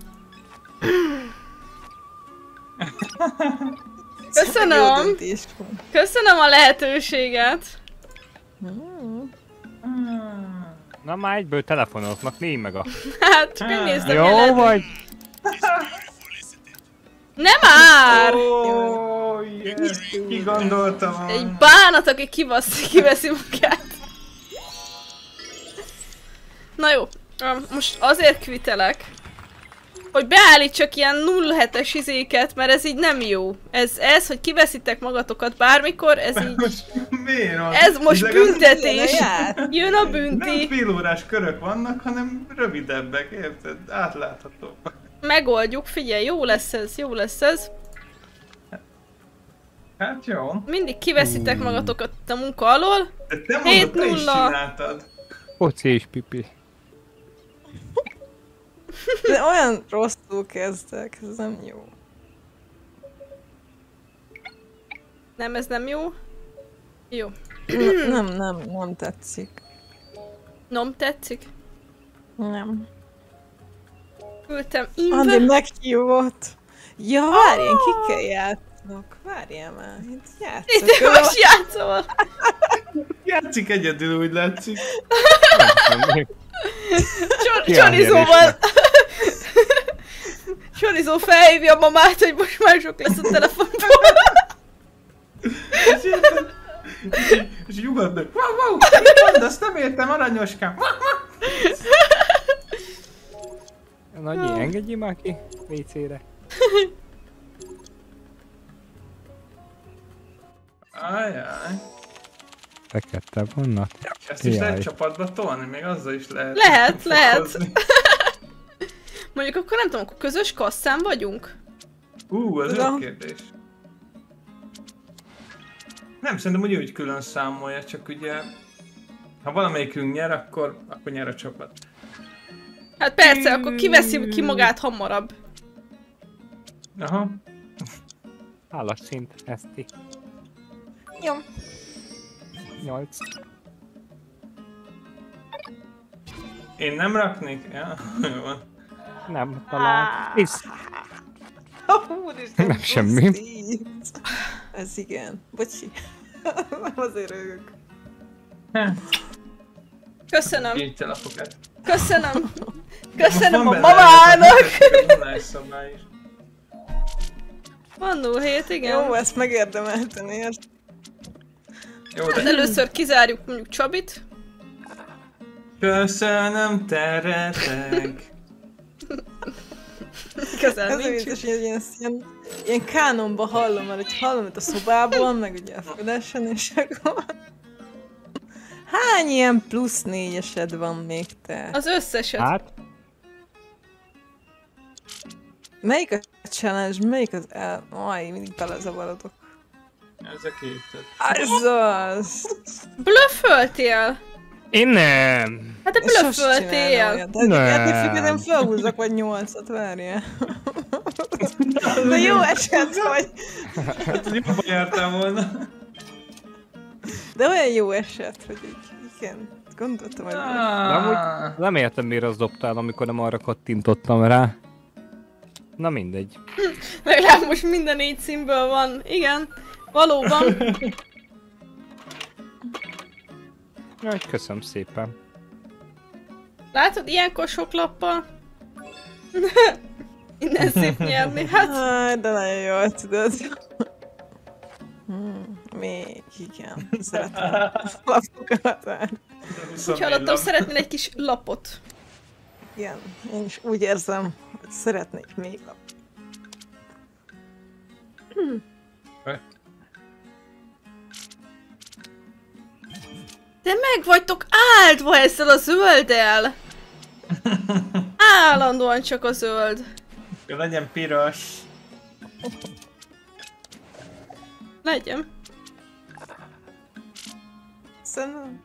Köszönöm! Jó döntés volt. Köszönöm a lehetőséget! Hmm. Na már egyből telefonolnak, négy meg a... Hát, csak én néztem Jó jelenleg. vagy? Nem már! Ó, yes, ki gondoltam. Egy bánat, aki kivasz, kiveszi magát. Na jó, öm, most azért kvitelek, hogy beállítsak ilyen nulla hetes izéket, mert ez így nem jó. Ez, ez, hogy kiveszitek magatokat bármikor, ez így... Most miért van? Ez most legalább büntetés! jár. Jön a Nem bünti! félórás körök vannak, hanem rövidebbek, érted? Átláthatóbbak. Megoldjuk, figyelj, jó lesz ez, jó lesz ez. Hát jó. Mindig kiveszitek magatokat a munka alól. De te hét mondod, te is nulla. csináltad. Foci és pipi. De olyan rosszul kezdtek, ez nem jó. Nem, ez nem jó. Jó. Nem, nem, nem tetszik. Nem tetszik? Nem. Küldtem Andi inve. meghívott. Ja, várjál, kikkel játszok? Várjál már, itt játszok. Itt most játszol. Játszik egyedül, úgy látszik. Csor- Csorizóval. Csorizó felhívja a mamát, hogy most már sok lesz a telefonból. És így- és így ugatnak. Wow, wow, mit mondasz? Nem értem, aranyoskám. Nagyi, engedjél már ki vé cére. Ajjaj. Fekete vannak. Ezt is Jaj. lehet csapatba tolni? Még azzal is lehet. Lehet, lehet. fokozni. Mondjuk akkor nem tudom, akkor közös kasszán vagyunk? Ú, ez Tudom. jó kérdés. Nem, szerintem úgy, úgy külön számolja, csak ugye... Ha valamelyikünk nyer, akkor, akkor nyer a csapat. Hát persze, akkor kiveszi ki magát hamarabb. Aha. Állatszint, Eszti. Jó. nyolc. Én nem raknék? Ja, jó van. Nem, talán. Visz. Úristen, Nem semmi. pusztít. Ez igen. Bocsi. Azért rögök. Köszönöm, Így telefokat. köszönöm. Köszönöm a Van benne mamának. ez a vonás szabály is. Van nulla hét, igen. Jó, ezt megérdemeltem, ért. Jó, Hát de először kizárjuk mondjuk Csabit. köszönöm, teretek. Igazán Ez a nincs. vicces, hogy ilyen, ilyen, ilyen kánonba hallom, mert hogy hallom itt a szobában, meg ugye a fülesen, és akkor... Hány ilyen plusz négyesed van még te? Az összeset. Hát, Melyik a challenge, melyik az el... Aj, mindig belezavarodok. Ez a két. Ez az! Blöfföltél? én nem. Hát te Ezt sosem blöfföltél. csinálom olyat. De Nem. ettől függően felhúzok vagy nyolcat, várjál. De jó eset vagy. Hát jobban jártál volna. De olyan jó eset, hogy így, igen, gondoltam, hogy... De amúgy nem értem, miért azt dobtál, amikor nem arra kattintottam rá. Na mindegy. Legalább most minden négy színből van. Igen, valóban. Jaj, köszönöm szépen. Látod, ilyenkor sok lappal? Innen szép nyerni. Hát, Háj, de nagyon jól tudod. Hmm, még igen, szeretem lapokat. úgy hallottam, szeretnél egy kis lapot. Igen, én is úgy érzem, hogy szeretnék még lapot. De meg vagytok áldva ezzel a zölddel! Állandóan csak a zöld. Legyen piros. Legyen. Szerintem...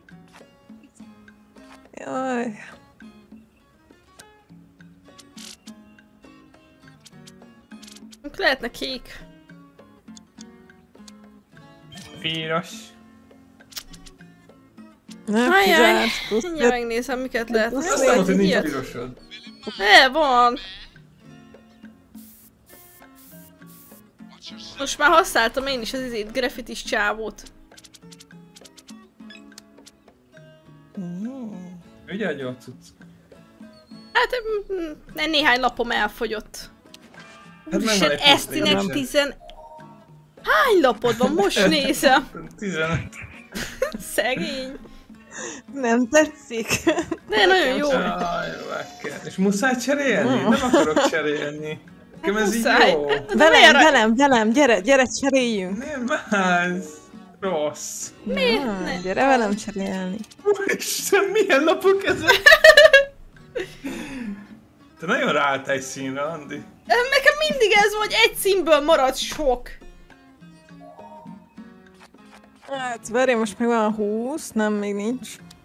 Jaj. Lehetne kék. Piros. Nem, Ajjaj, kizárt, plusz mindjárt megnézem, miket lehet. Azt Azt Nem nem vagy hogy nincs ilyet? pirosod. De van. Most már használtam én is az izét, graffitis csávót. Ugye a gyors cucc? Hát mm, mm, néhány lapom elfogyott. Hát Úristen, megvan egy Esztinek plusz tizen... Hány lapod van? Most nézem. tizenöt. Szegény. Nem tetszik. De nagyon jó. Jaj, vakker. És muszáj cserélni? Nem akarok cserélni. Nekem ez így Muszáj. jó. De Velem, miért? velem, velem, gyere, gyere, cseréljünk. Nem, ez rossz. Miért Na, ne? gyere velem cserélni. Úristen, milyen lapok ezek? Te nagyon ráálltál egy színre, Andi. Nekem mindig ez vagy, egy színből marad sok. Hát, várj, most még van húsz, nem, még nincs.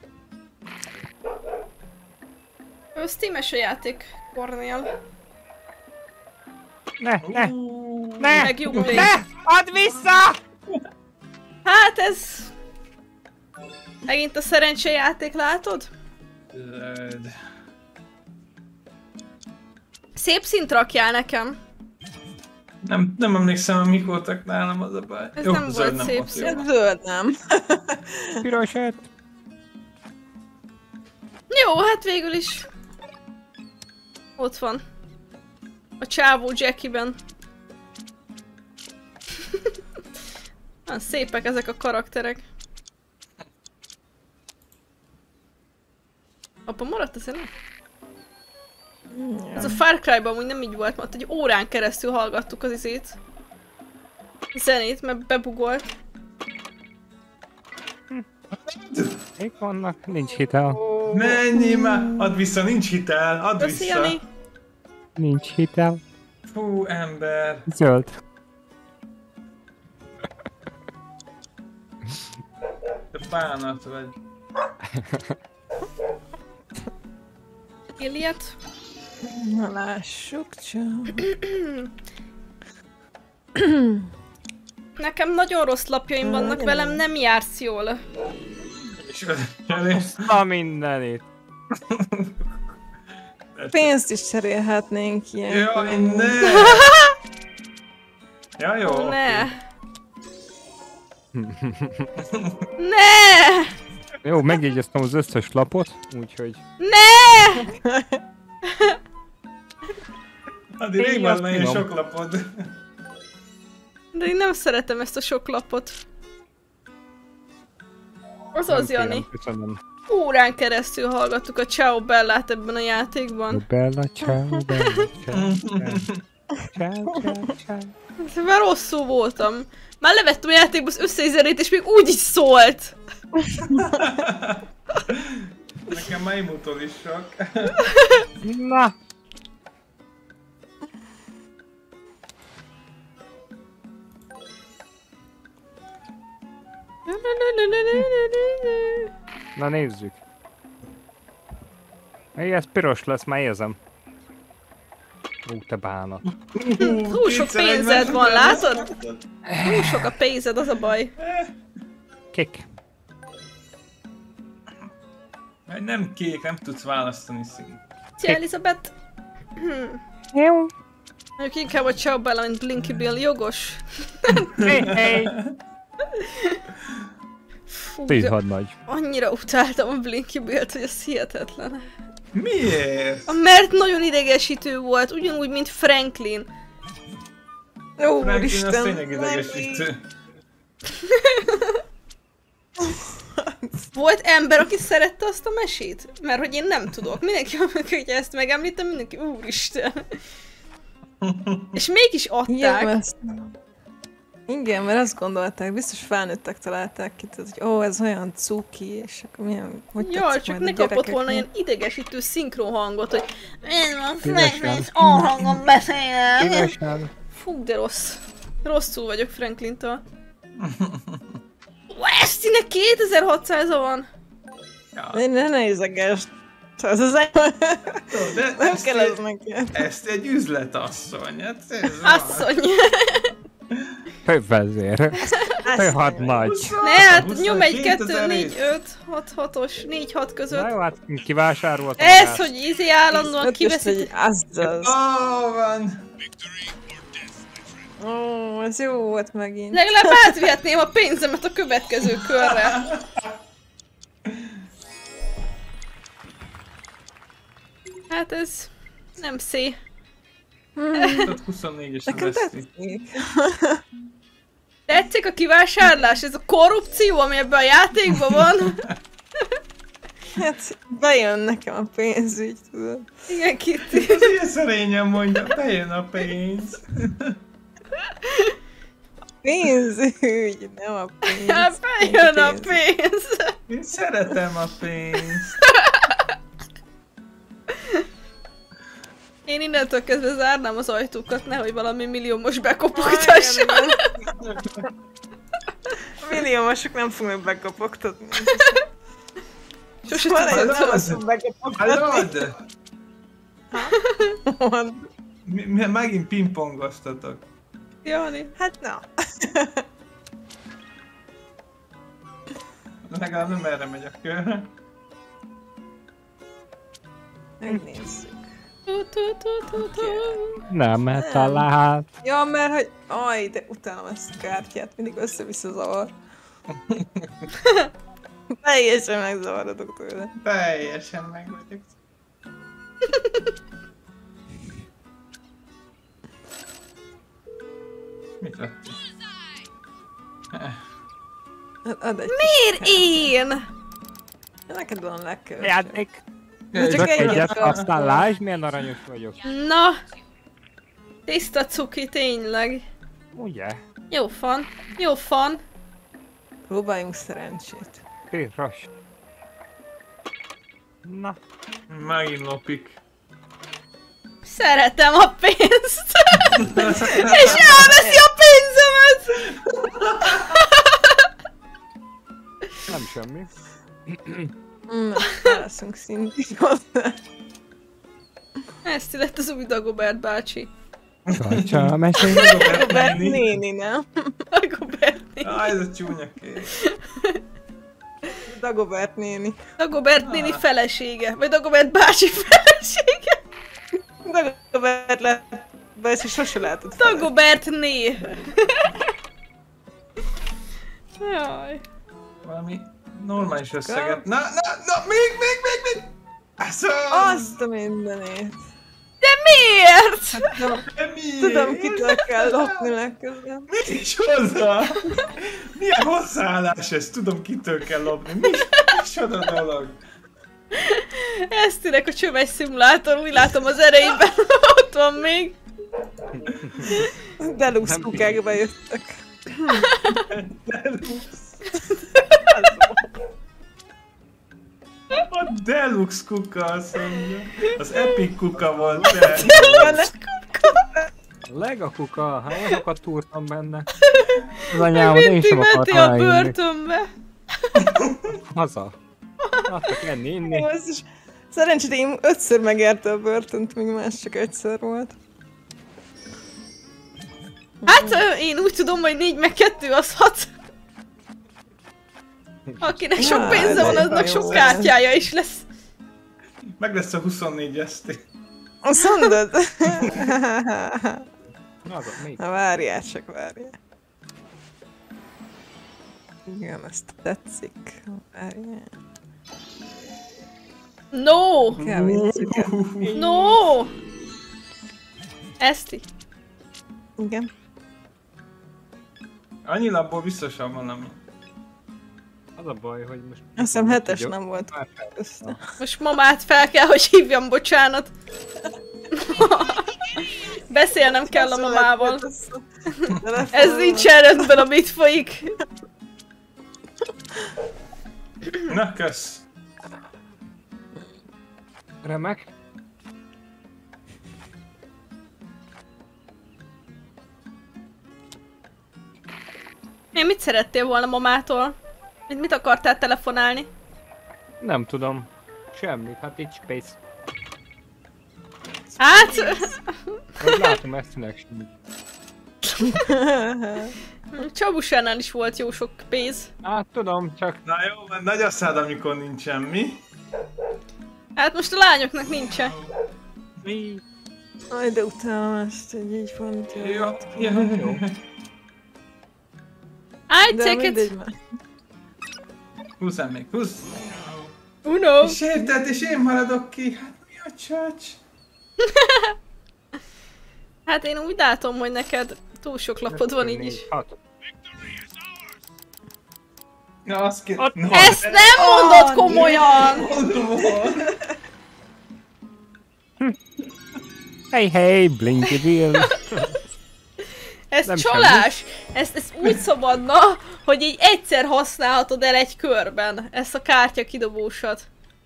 Ő Steam-es a játék, Kornél. Ne, ne, ne, Meg Uplay. ne, add vissza! Hát ez... Megint a szerencsejáték, látod? Zöld. Szép szint rakjál nekem. Nem, nem emlékszem, hogy mik voltak nálam, az a baj. Ez Jó, nem zöld volt szép volt, jó. szín. Ez zöld nem. Pirosat. Jó, hát végül is. Ott van. A csávó Jackie-ben. Nagyon szépek ezek a karakterek. Apa maradt a zene? Ez a Far Cry-ban amúgy nem így volt, mert egy órán keresztül hallgattuk az izét. A zenét, mert bebugolt. Még vannak, nincs hitel. Menjél már! Add vissza, nincs hitel! Add Köszi, vissza! Jani. Nincs hitel. Fú, ember! Zöld. Te bánat vagy. Iliet. Na lássuk csak. Nekem nagyon rossz lapjaim vannak, velem nem jársz jól. És Jani. Na mindenit. Pénzt is cserélhetnénk ilyenkor. Jaj, ne! Ja, jó. Ó, ne! oké. Ne! Jó, megjegyeztem az összes lapot, úgyhogy... Ne! Addig rég van már ilyen sok lapod. De én nem szeretem ezt a sok lapot. Az az, Nem Jani. félem, köszönöm. Órán keresztül hallgattuk a Ciao Bellát ebben a játékban. Bella, ciao, bella, ciao, ciao, ciao, ciao. Már rosszul voltam. Már levettem a játékból az összes zenét, és még úgy is szólt. Nekem Maimutól is sok. Na! Na nézzük. Hey, ez piros lesz, már érzem. Ú, te bánat. Túl sok pénzed van, látod? Túl sok a pénzed, az a baj. Kék. Mert nem kék, nem tudsz választani szín. Szia, Elizabeth! Hm. Jó. Mondjuk inkább a Ciao Bella, mint Blinky Bill, jogos. Hey, hey. Fú, Tíz de hadnagy. annyira utáltam a Blinky Billt, hogy ez hihetetlen. Miért? A mert nagyon idegesítő volt, ugyanúgy, mint Franklin. Ó, Franklin az Isten, tényleg idegesítő. Volt ember, aki szerette azt a mesét? Mert hogy én nem tudok. Mindenki, amikor ezt megemlítem, mindenki, úristen. És mégis adták. Igen, ezt... Igen, mert azt gondolták, biztos felnőttek találták ki, tehát, hogy ó, ez olyan cuki, és akkor milyen, hogy Jaj, tetszik csak majd ne a kapott volna gyerekeknek. ilyen idegesítő szinkron hangot, hogy én van Szívesen. Franklin, és alhangon beszélem. Szívesen. Fú, de rossz. Rosszul vagyok Franklintől. Westinek kétezer-hatszáza van. Ja. Ne, ne nézeges. Ez az egy... De Nem ezt kell ez egy- neki. Ezt egy üzletasszony, hát ez van. Asszony. Fővezér. Főhadnagy. Ne, hát húsz, nyom egy, kettő, kétezer-hét. négy, öt, hat, hatos, négy, hat Na között. jó, hát kivásároltam. Ez, magát. hogy izé állandóan Ötös kiveszik. egy azzaz. Ó, van! Ó, ez jó volt megint. Legalább átvihetném a pénzemet a következő körre. Hát ez nem szé. huszonnégyes Nekem az eszti. tetszik. Tetszik a kivásárlás? Ez a korrupció, ami ebben a játékban van? Hát bejön nekem a pénzügy, tudod. Igen, Kitty. Ez ilyen szerényen mondja, bejön a pénz. Pénzügy, nem a pénz. Hát bejön a pénz. Én szeretem a pénzt. Én innentől kezdve zárnám az ajtókat, nehogy valami milliómos bekopogtasson. Milliómosok nem fognak bekopogtatni. Sose Van egy tudod. nem azt fog bekopogtatni. Hallod? Mi, mi, megint pingpongoztatok. Jani. Hát na. Legalább nem erre megy a kör. Megnézzük. Tu, tu, tu, tu, tu. Nem, mert talált. Ja, mert hogy... Aj, de utálom ezt a kártyát, mindig össze-vissza zavar. Teljesen megzavarodok tőle. Teljesen meg vagyok. Mit vettél? Ad egy Miért én? kis... Neked van legkövesebb. Játék. De csak Csak egyet egyet, kaptam. aztán lásd, milyen aranyos vagyok. Na! Tiszta cuki, tényleg. Ugye? Jó fan. Jó fan. Próbáljunk szerencsét. Piros. Na. Megint lopik. Szeretem a pénzt. És elveszi a pénzemet. Nem semmi. Na, leszünk szintig hozzá. Ez lett az új Dagobert bácsi. Csajcsa, mesélj. Robert néni, nem? Dagobert néni. Ah, ez a csúnya kép. Dagobert néni. Dagobert néni felesége. Vagy Dagobert bácsi felesége. Dagobert lett, bácsi sose látod fel. Dagobert né. Jaj. Valami normális összeget. Na, na, na, még, még, még, még! Ez az! Azt a mindenét. De miért? De mi? Tudom, kitől kell lopni legközelebb. Mi is hozzá? Milyen hozzáállás ez? Tudom, kitől kell lopni. Mi is, micsoda dolog? Ezt tűnik a csöves szimulátor, úgy látom az erejében. Ott van még. Deluxe kukák bejöttek. A Deluxe kuka, azt mondja. Az Epic kuka volt, de... Lega kuka, hát azokat túrtam benne. Az anyámat én Mindig sem menti akartam a elhinni. börtönbe. Haza. Adtak enni, inni. Az is- Szerencsére én ötször megérte a börtönt, míg más csak egyszer volt. Hát ö, én úgy tudom, hogy négy meg kettő az hat. Akinek sok Ja, pénze van, de aznak jó sok ez. kártyája is lesz. Meg lesz a huszonnégy eszté. Azt mondod? Na, azok még. Na várjál, csak várjál. Igen, ezt tetszik. Várjál. No! Kell viccüket. No! Eszti. Igen. Annyi labból biztosan valami. Az a baj, hogy most... Azt hiszem hetes Tudjuk. nem volt Már össze. Most mamát fel kell, hogy hívjam, bocsánat. Beszélnem kell a mamával. Ez nincs rendben, amit folyik. Na, kösz. Remek. Én mit szerettél volna mamától? Mit, mit akartál telefonálni? Nem tudom. Semmit, hát így space. Hát... Hogy látom ezt tűnek semmit. Csabusánál is volt jó sok pénz. Hát tudom, csak... Na jó, van, nagy a szád, amikor nincs semmi. Hát most a lányoknak nincsen. Mi? Aj, de utálom ezt, hogy így van. Jó, jó, jó. Állj, De ceket! mindegy már. Húzzál még, húzz. Uno! És érted, és én maradok ki. Hát mi a csöcs? Hát én úgy látom, hogy neked túl sok lapod van így is. Hat. Na, azt ki... Ott- No, Ezt nem mondod komolyan! Hey, hey, blinky bill. Ez Nem csalás! Ezt, ezt úgy szabadna, hogy így egyszer használhatod el egy körben, ezt a kártya kidobósat.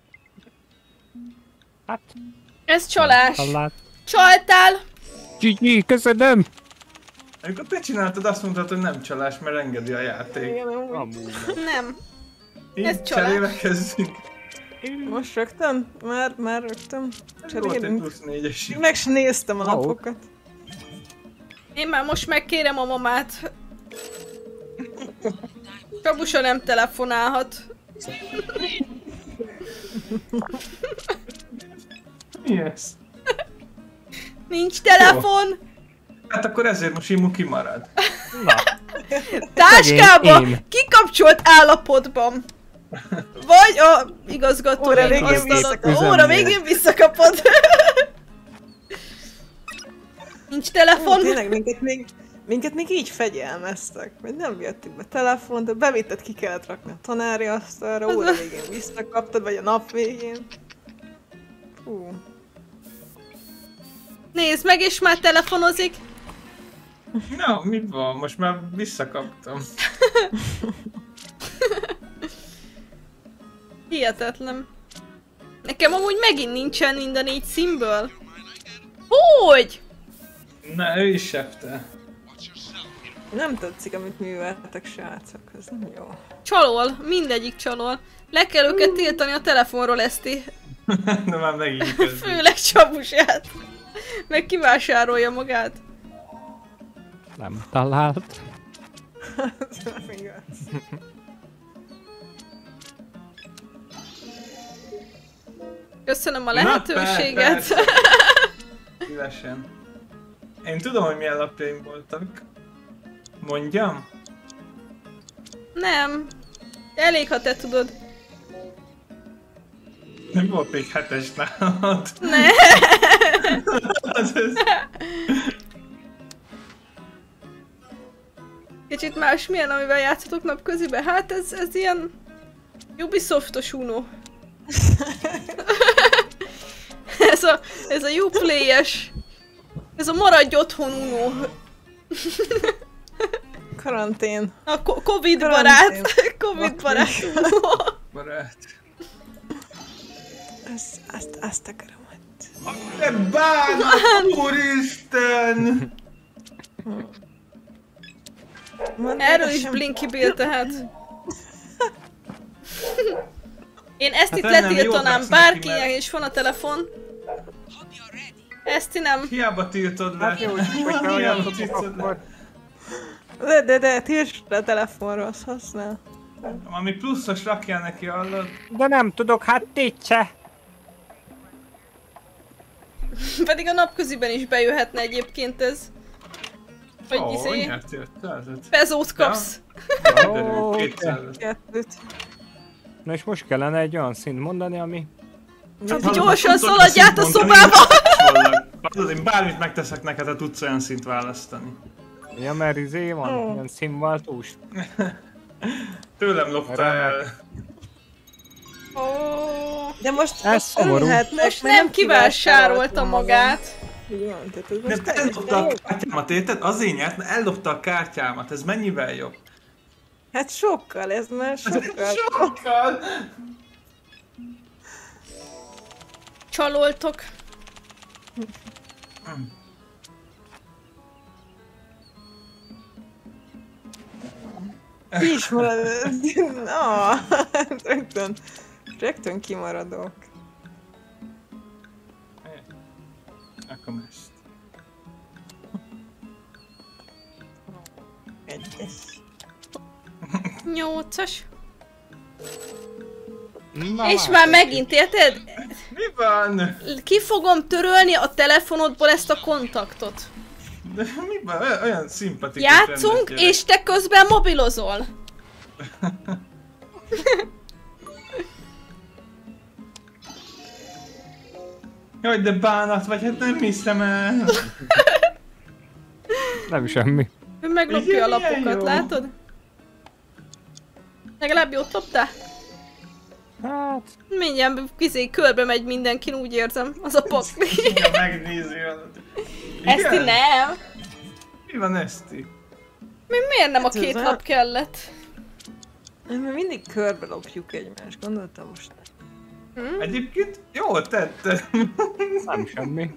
Hát, Ez csalás! hallát. Csaltál! Gigi, köszönöm. Amikor te csináltad, azt mondtad, hogy nem csalás, mert engedi a játék. Igen, amúgy. Amúgy. Nem. Így ez csalás. cserébe kezdünk. Most rögtön? Már, már rögtön? Ez volt egy Cserélünk. plusz négyes. Még meg sem néztem a Ó. lapokat. Én már most megkérem a mamát. Csabusa nem telefonálhat. Mi ez? Nincs telefon! Hát akkor ezért most Imu kimarad. Na, Táskába! Szegény én. Kikapcsolt állapotban! Vagy a igazgató Óra végén vigasztalod. visszakapod. Óra végén visszakapod. Nincs telefon. Ó, tényleg minket még, minket még így fegyelmeztek, hogy nem jöttünk be telefon, de bevitted, ki kellett rakni a tanári asztalra, óra végén visszakaptad, vagy a nap végén. Hú. Nézd meg, és már telefonozik. Na, mi van? Most már visszakaptam. Hihetetlen. Nekem amúgy megint nincsen mind a négy színből. Hogy? Na, ő is septe. Nem tetszik, amit műveltek, srácok. Ez nem jó. Csalol, mindegyik csalol. Le kell őket tiltani a telefonról, Eszti. De már megint kezdődik. Főleg Csabusját. Meg kivásárolja magát. Nem talált. Ez nem igaz. Köszönöm a Na, lehetőséget. persze. Szívesen. Én tudom, hogy milyen lapjaim voltak. Mondjam? Nem. Elég, ha te tudod. Nem volt még hetes nálad. Ne. Az ez... Kicsit más milyen, amivel játszatok napközibe? Hát ez, ez ilyen Ubisoftos Uno. ez a, ez a Uplay-es. Ez a maradj otthon Uno. Karantén. A ko Covid Karantén. barát. Covid barát Uno. Barát. Ezt, ezt, ezt akarom. De bánat, úristen! Erről is Blinky Bill tehát. Én ezt Hát itt nem, letiltanám, jó lesz bárki neki, mert- is van a telefon. Ezt nem. Hiába tiltod le. Hát jó, hogyha olyan Hiába tudok, tiltod le. akkor... De, de, de, tiltsd le a telefonról, azt használ. Ami pluszos rakjál neki, hallod? De nem tudok, hát tétse! Pedig a napköziben is bejöhetne egyébként ez. Hogy Ó, izé, nyertél százat. pezót kapsz. Kiderül, Ó, kétszázat. Kettőt. Na és most kellene egy olyan szint mondani, ami... Hát Hallod, gyorsan ha tudod szaladj át a azt mondani, szobába! Vannak. Tudod, én bármit megteszek neked, ha tudsz olyan szint választani. Ja, mert izé van, Ó. ilyen színváltós. Tőlem lopta el. Ó, De most Ez szomorú. örülhetnek, most mert nem kivásárolta magát. Így van, tehát ez Nem, most ellopta teljesen a jó. kártyámat, érted? Azért nyert, mert ellopta a kártyámat. Ez mennyivel jobb? Hát sokkal, ez már sokkal. Sokkal! Csaloltok. Ki is marad. Na, rögtön, rögtön kimaradok. Akkor ezt. Egyes. Nyolcas. Na, És hát, már megint, érted? Mi van? Ki fogom törölni a telefonodból ezt a kontaktot. De mi van? Olyan- Olyan szimpatikus Játszunk, rendes gyerek. és te közben mobilozol. Jaj, de bánat vagy, hát nem hiszem el. Nem semmi. Ő meglopja Igen, a milyen lapokat, jó. látod? Legalább jót loptál? Hát... Mindjárt izé, körbe megy mindenkin, úgy érzem, az a pakli. Igen, megnézi. Eszti Igen? nem! Mi van Eszti? Mi miért nem a Hát ez két a- lap kellett? Mert mindig körbe lopjuk egymást, gondoltam most. Hm? Egyébként jól tetted. Nem semmi.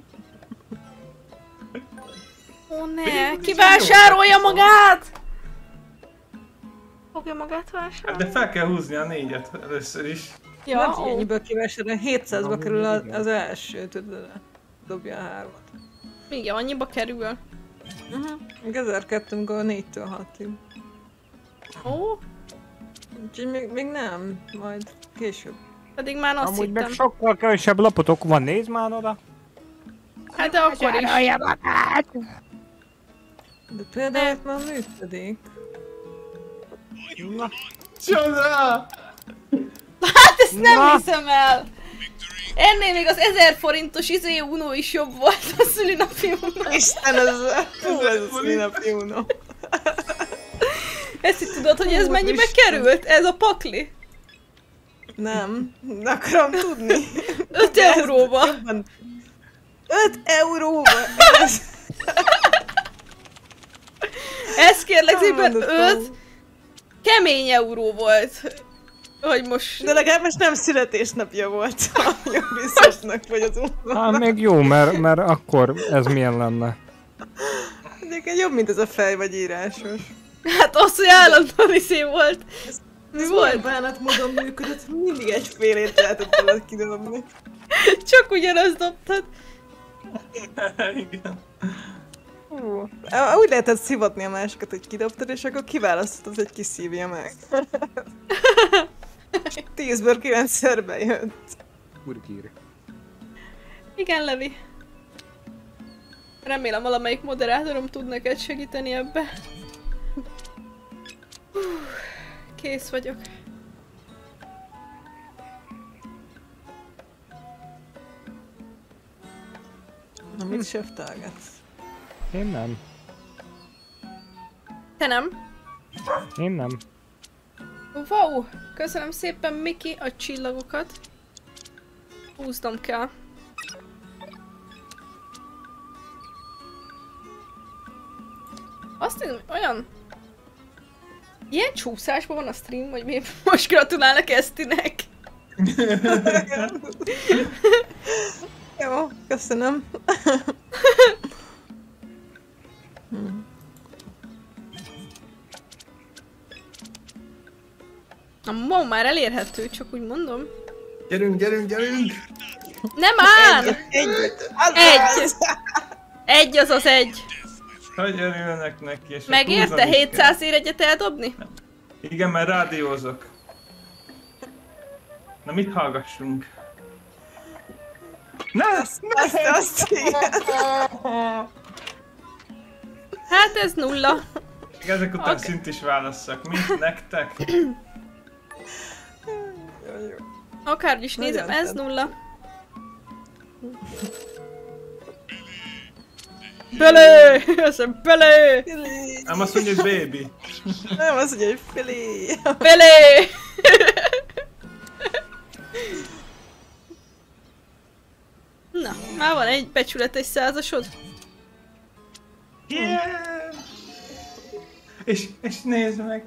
Ó ne, kivásárolja magát! Fogja magát Hát vásárolni? de fel kell húzni a négyet először is. Ja, Nem ó. ennyiből kivásárolni, hétszázba Amúgy kerül az, igen. az első, tudod, dobja a hármat. Igen, annyiba kerül. Uh-huh. ezerkettőnkor négytől hatig. Ó, Úgyhogy még, még nem, majd később. pedig már azt Amúgy meg hittem. sokkal kevesebb lapotok van, nézd már oda. Hát de akkor is. De például itt már működik. Na, Csoda! Hát ezt nem Na. hiszem el! Ennél még az ezer forintos izé Uno is jobb volt a szülinapi Uno. Isten, ez, ez, ez a színapi Uno. Ezt így tudod, hogy ez Ó, mennyibe Isten. került? Ez a pakli? Nem, de akarom tudni. öt euróba! öt euróba! Ez, Ez kérlek Nem szépen mondott öt kemény euró volt. Hogy most... de legalább most nem születésnapja volt. Jó biztosnak vagy az úrnak. Hát még jó, mert, mert akkor ez milyen lenne. Egyébként jobb, mint ez a fej vagy írásos. Hát az, hogy állandóan izé volt. Mi Ez volt? volt? Bánatmódon működött, mindig egy félét lehetett volna kidobni. Csak ugyanazt dobtad. Igen. Hú. Úgy lehetett szivatni a másikat, hogy kidobtad, és akkor kiválasztod, hogy ki szívja meg. Tízből kilencszer bejött. Burgír. Igen, Levi. Remélem valamelyik moderátorom tud neked segíteni ebbe. Hú, kész vagyok. Na mit söftálgatsz? Én nem. Te nem? Én nem. Wow! Köszönöm szépen, Miki, a csillagokat. Húznom kell. Azt nézem, hogy olyan... Ilyen csúszásban van a stream, hogy mi most gratulálnak Esztinek. Jó, köszönöm. hm. A ma már elérhető, csak úgy mondom. Gyerünk, gyerünk, gyerünk! Nem áll! Egy! Egy! Egy az az egy. Hogy örülnek neki, és Megérte húzani hétszáz ér egyet eldobni? kell. Igen, mert rádiózok. Na mit hallgassunk? Ne! Azt, azt, igen. Hát ez nulla. Ezek után Okay. szint is válasszak. Mit? Nektek? Jó, jó. Akárhogy is Nagyon nézem, ez szed. nulla. Belé! Azt belé! Fili. Nem azt mondja, hogy baby. Nem, azt mondja, hogy Fili. Belé! Na, már van egy becsületes százasod. Yeah! És, és nézd meg!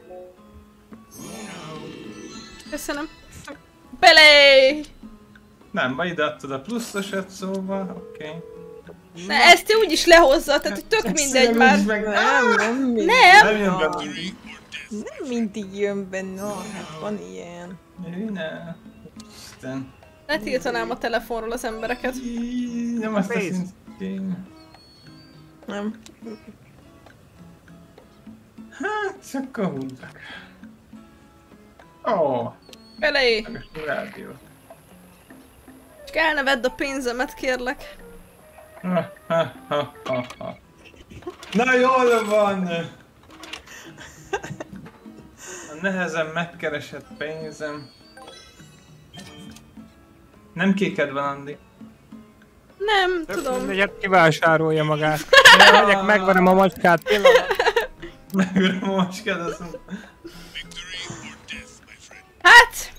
Köszönöm. Belé! Nem, majd ide adtad a pluszosat, szóval, oké. Okay. Na, ezt te úgyis lehozza, tehát hogy tök mindegy már. Meg... Nem, nem mindig. Nem! Nem jön be mindig. Nem mindig jön be, no, hát van ilyen. Ne. Isten. Letiltanám a telefonról az embereket. Í, Nem azt a Face. szintén. Nem. Hát, csak a húzzak. Ó, Belé! meg a rádió. Csak el ne vedd a pénzemet, kérlek. Ha, ha, ha, ha, ha. Na jól van! A nehezen megkeresett pénzem. Nem kéked van, Andi. Nem, tudom. Mindegy, kivásárolja magát. Megyek, megvarom a macskát, pillanat. Megülöm a macskát, azt mondom. Hát!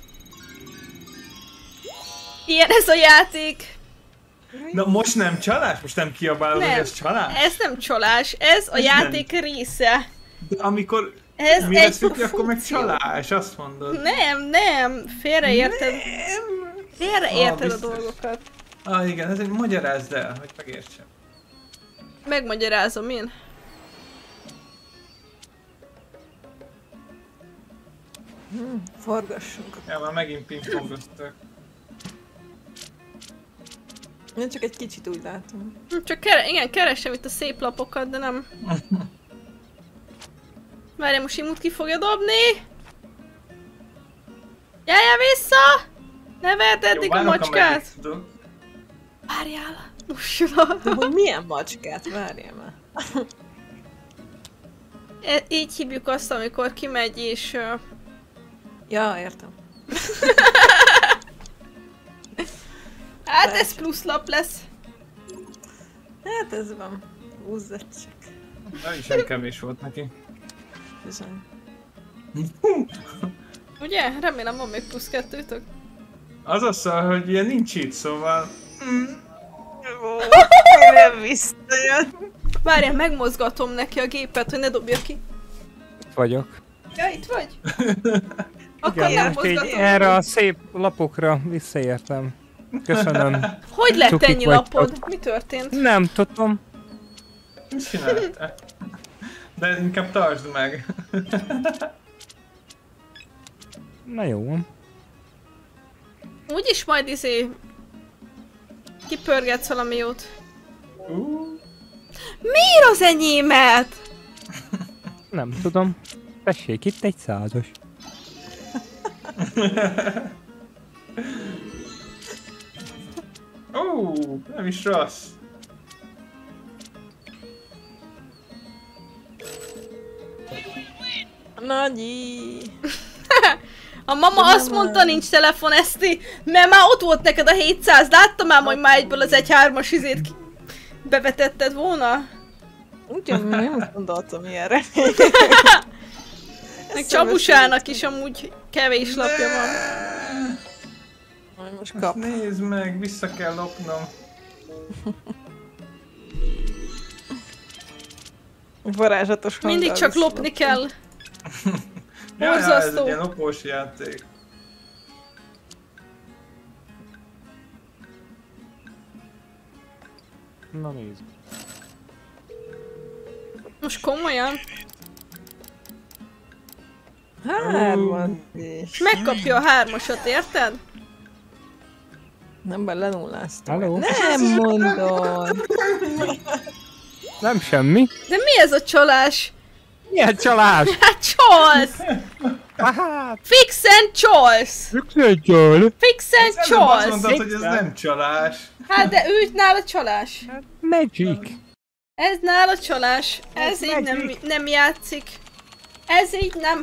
Ilyen ez a játék. Na most nem csalás? Most nem kiabálod, hogy Nem. ez csalás? Ez nem csalás, ez a Ez játék része. De amikor Ez mi egy veszük ki, akkor meg funkció. csalás, azt mondod. Nem, nem, félreérted. Nem. Félreérted Ah, a biztos. dolgokat. Ah igen, ez egy magyarázd el, hogy megértsem. Megmagyarázom én. Hm, forgassunk. Ja, már megint pingpongoztak. Én csak egy kicsit úgy látom. Hm, Csak kere igen, keresem itt a szép lapokat, de nem. Várjál, most Imut ki fogja dobni. Jöjjön vissza! Ne verd eddig a várok, macskát! ameddig tudok. Várjál! Most oda. De hogy milyen macskát? Várjál már. E- Így hívjuk azt, amikor kimegy és... Uh, Ja, értem. hát ez plusz lap lesz. Hát ez van. Húzzad csak. Na is egy kevés volt neki. Bizony. Ugye? Remélem van még plusz kettőtök. Az a szar, hogy ilyen nincs itt, szóval... Nem visszajön. Várjál, megmozgatom neki a gépet, hogy ne dobja ki. Itt vagyok. Ja, itt vagy? Akkor Igen, most így megmozgatom. erre a szép lapokra visszaértem. Köszönöm. Hogy lett Cukik ennyi vagytok. lapod? Mi történt? Nem tudom. Mit csináltál? De inkább tartsd meg. Na jó. Úgyis majd izé... Kipörgetsz valami jót. Uh. Miért az enyémet? Nem tudom. Tessék, itt egy százas. Ó, uh, nem is rossz. Nagyi. A mama azt mondta, nincs telefon, Eszti, mert már ott volt neked a hétszáz, láttam már, hogy már egyből az egy hármas izét ki- bevetetted volna? Úgyhogy nem gondoltam ilyenre. Meg Csabusának is amúgy kevés lapja van. Majd most Kap. kap. Nézd meg, vissza kell lopnom. Varázslatos hanggal Mindig csak visszalopom. lopni kell. Ja, ja, ez Borzasztó. egy ilyen lopós játék. Na nézd. Most komolyan? Hármat is. Megkapja a hármasat, érted? Nem bár lenulláztam. Halló? Nem mondod. Nem semmi. De mi ez a csalás? Milyen csalás? Hát csalsz! Hát, Fixen csalsz! rögtön. Fixen Előbb azt csalsz! mondtad, hogy ez nem csalás. Hát de ő nála csalás. Magic. Ez nála csalás. Ez Ez így nem, magic. nem játszik. Ez így nem.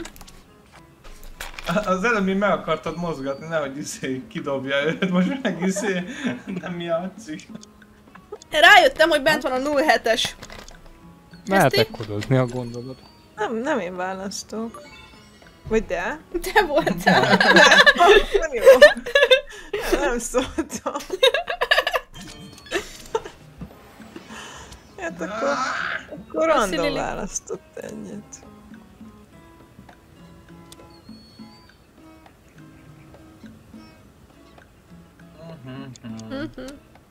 Az előbb még meg akartad mozgatni, nehogy izé kidobja őt, most meg izé nem játszik. Rájöttem, hogy bent van a nulla hetes. Mehetek kodozni, ha gondolod. Nem, nem én választok. Vagy de? Te voltál. Nem jó. Nem szóltam. Hát akkor, akkor random Lili. választott ennyit. Mhm.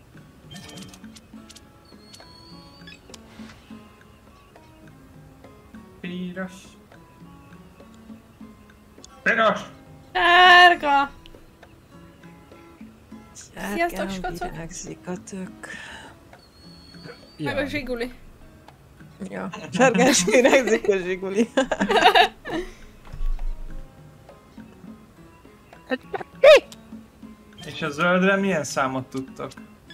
Piros. Piros! Sárga. Sziasztok, Sárgán skacok. virágzik a tök. Meg a zsiguli. Ja, sárgás virágzik a zsiguli. És a zöldre milyen számot tudtak?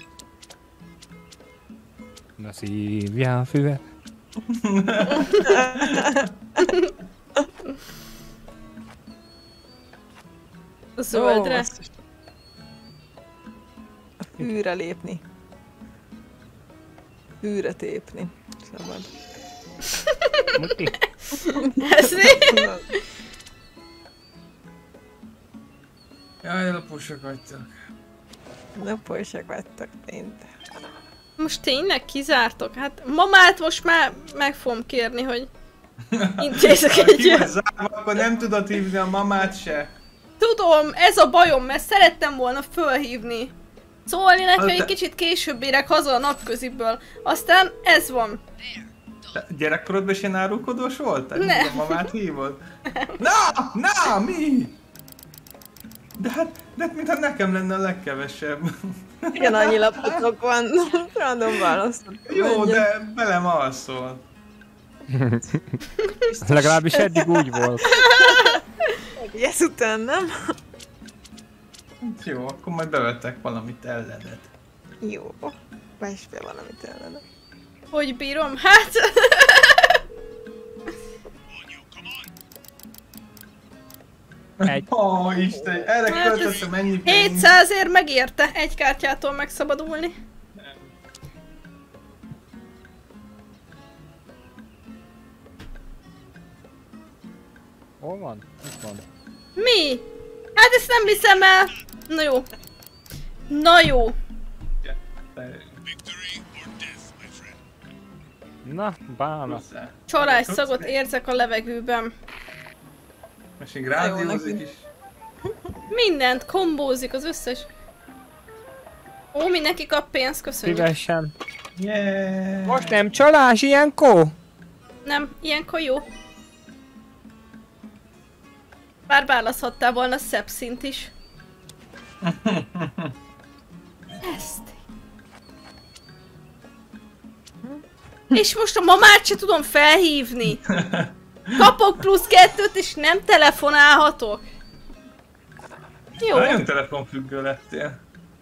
Na szívjál füvet. A zöldre. Ó, basszus. A fűre lépni. Fűre tépni. Szabad. Muti. Ez mi? Jaj, laposak vagytok. Laposak vagytok, tényleg. Most tényleg kizártok? Hát mamát most már meg fogom kérni, hogy intézek Ha egy ki vagy zárva, akkor nem tudod hívni a mamát se. Tudom, ez a bajom, mert szerettem volna fölhívni. Szólni neki, Az hogy egy de- kicsit később érek haza a napköziből. Aztán ez van. Te gyerekkorodban is ilyen árulkodós voltál? Nem. Mindig a mamát hívod? Na! Na! Mi? De hát, de hát mintha nekem lenne a legkevesebb. Ugyanannyi lapotok van, random választok. Jó, de velem alszol. Legalábbis eddig úgy volt. Ezután nem? Jó, akkor majd bevettek valamit ellened. Jó. Vess be valamit ellene. Hogy bírom? Hát... Egy. Ó, oh, Isten, erre Hát ez költöttem ennyi pénzt. hétszázért megérte egy kártyától megszabadulni. Hol van? Itt van. Mi? Hát ezt nem hiszem el! Na jó. Na jó. Na, bánat. Csalás szagot érzek a levegőben. És még rádiózik is. Mindent, kombózik az összes. Ó, mindenki kap pénzt, köszönjük. Szívesen. Yeah. Most nem csalás ilyenkor? Nem, ilyenkor jó. Bár választhattál volna szebb szint is. Ezt. És most a mamát se tudom felhívni. Kapok plusz kettőt és nem telefonálhatok. Jó. Nagyon telefonfüggő lettél.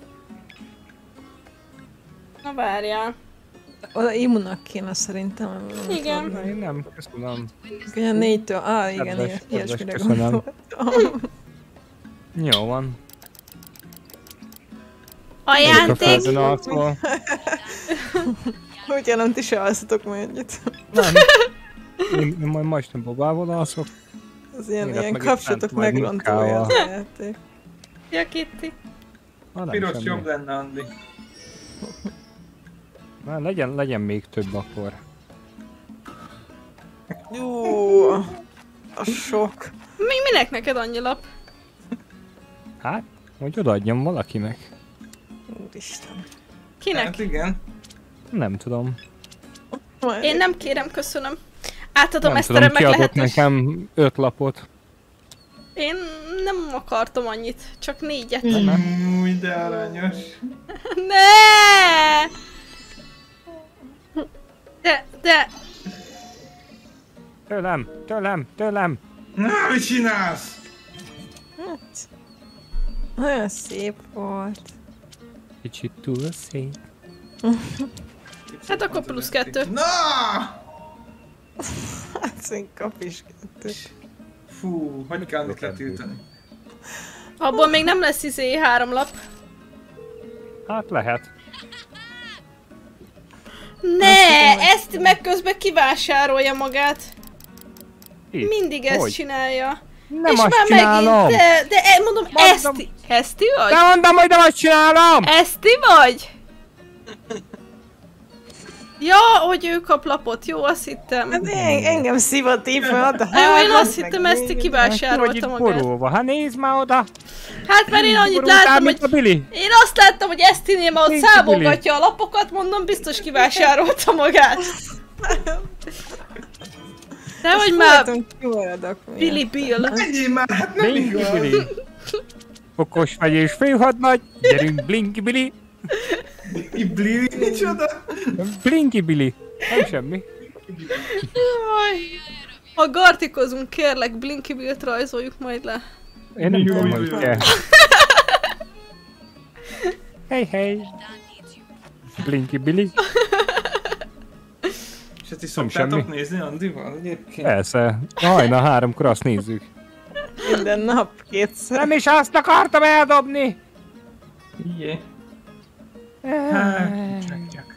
Na várjál. Oda immunak kéne szerintem. Igen. Na, én nem, köszönöm. Ugye négytől, á igen, Kedves, ilyes- kedves, ilyesmire köszönöm. gondoltam. Jó van. Ajándék. Akkor. Hogyha nem ti se alszatok majd együtt. Nem. Én, én majd ma este babával alszok. Az ilyen, Élet ilyen meg kapcsolatok itt majd megrontója az munkával. a játék. Ja, Kitty. Na, nem Piros semmi. jobb lenne, Andi. Na, legyen, legyen még több akkor. Jó, a sok. Mi, minek neked annyi lap? Hát, hogy odaadjam valakinek. Úristen. Kinek? Hát igen. Nem tudom. Majd- Én nem kérem, köszönöm. Átadom Nem ezt a tudom, remek kiadott lehetőséget. nekem öt lapot. Én nem akartam annyit, csak négyet. Új, de aranyos. Ne! De, de... Tőlem, tőlem, tőlem. Na, mit csinálsz? Hát, nagyon szép volt. Kicsit túl szép. Hát akkor plusz kettő. Na! Hát szint kap is kettőt. Fú, hogy kell Andit letiltani? Abból még nem lesz izé három lap. Hát lehet. Ne! Ezt meg közben kivásárolja magát. Itt. Mindig ezt Hogy? csinálja. Nem És azt már csinálom. megint, de, de e- mondom, Mondom. Eszti, Eszti vagy? De mondom, hogy nem azt csinálom! Eszti vagy? Ja, hogy ő kap lapot, jó, azt hittem. Hát en- engem szivatív fel, de Jó, én hát azt hittem, Eszti Ki vagy kivásárolta itt magát. borulva? Hát nézd már oda! Hát mert én annyit Borultál, láttam, mint hogy... a Billy. Én azt láttam, hogy Esztinél ma ott Nincs számogatja a lapokat, mondom, biztos kivásárolta magát. De hogy már kimaradok még. Billy Bill. Menjél már, hát nem Blinky igaz. Billy. Okos vagy és főhadnagy. Gyerünk Blinky Billy. Ibli, micsoda? Blinky Billy. Nem semmi. Jaj. Ha gartikozunk, kérlek, Blinky Billt rajzoljuk majd le. Én nem Jó, tudom, jó, hogy jó. kell. Hey, hey. Blinky Billy. És ezt is Nem szoktátok semmi. nézni Andival egyébként? Persze. Hajna háromkor azt nézzük. Minden nap kétszer. Nem is azt akartam eldobni! Ilyé. Hát, csak, csak.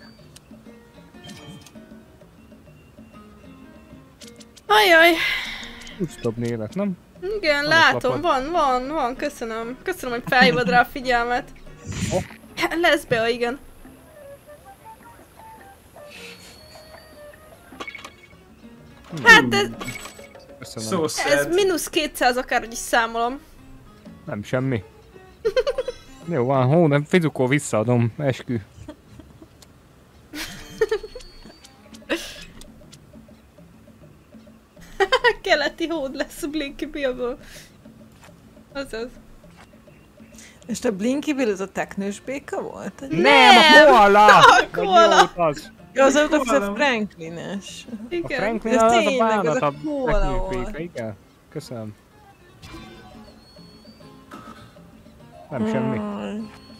Ajaj. Tudsz dobni élet, nem? Igen, Van látom, lapod. van, van, van, köszönöm. Köszönöm, hogy felhívod rá a figyelmet. Oh. Lesz be, igen. Hát ez, Köszönöm. So ez sad. mínusz kétszáz akárhogy is számolom. Nem semmi. Jó van, hónap, fizukó visszaadom, eskü. Keleti hód lesz a Blinky Billből. Azaz. És te Blinky Bill, ez a teknős béka volt? Nem, a koala! A Vagy koala. mi volt az? Ja, az volt a Koala. Franklin-es. A Igen. Franklin Ez az a tényleg, ez a bánatabb koala teknőpéka, volt. igen. Köszönöm. Nem semmi. Aj.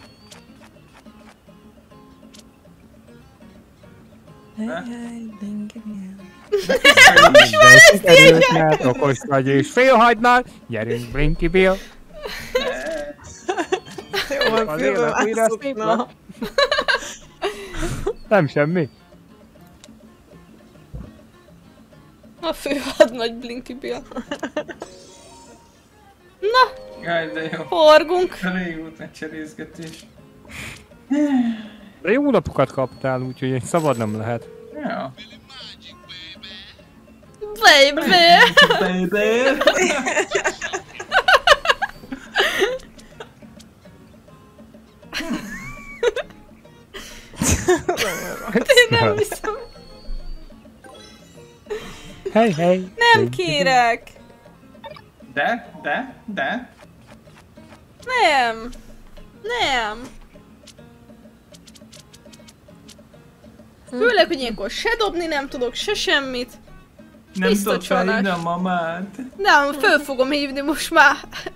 Hey, hey, Blinky Bill. De sikerült, mert okos vagy és félhagynál. Gyerünk, Blinky Bill. Jó, van, Az fülből élet újra mászok, szép na. lett. Nem semmi. A főhadnagy Blinky Bill. Na, Jaj, de jó. Forgunk. Régóta egy cserészgetés. De jó napokat kaptál, úgyhogy egy szabad nem lehet. Ja. Baby! Baby! Én nem hiszem. Hely, hely! Nem kérek! De, de, de. Nem! Nem! Főleg, hogy ilyenkor se dobni nem tudok, se semmit. Nem Tiszta tudod csalás. felhívni a mamát. Nem, föl fogom hívni most már.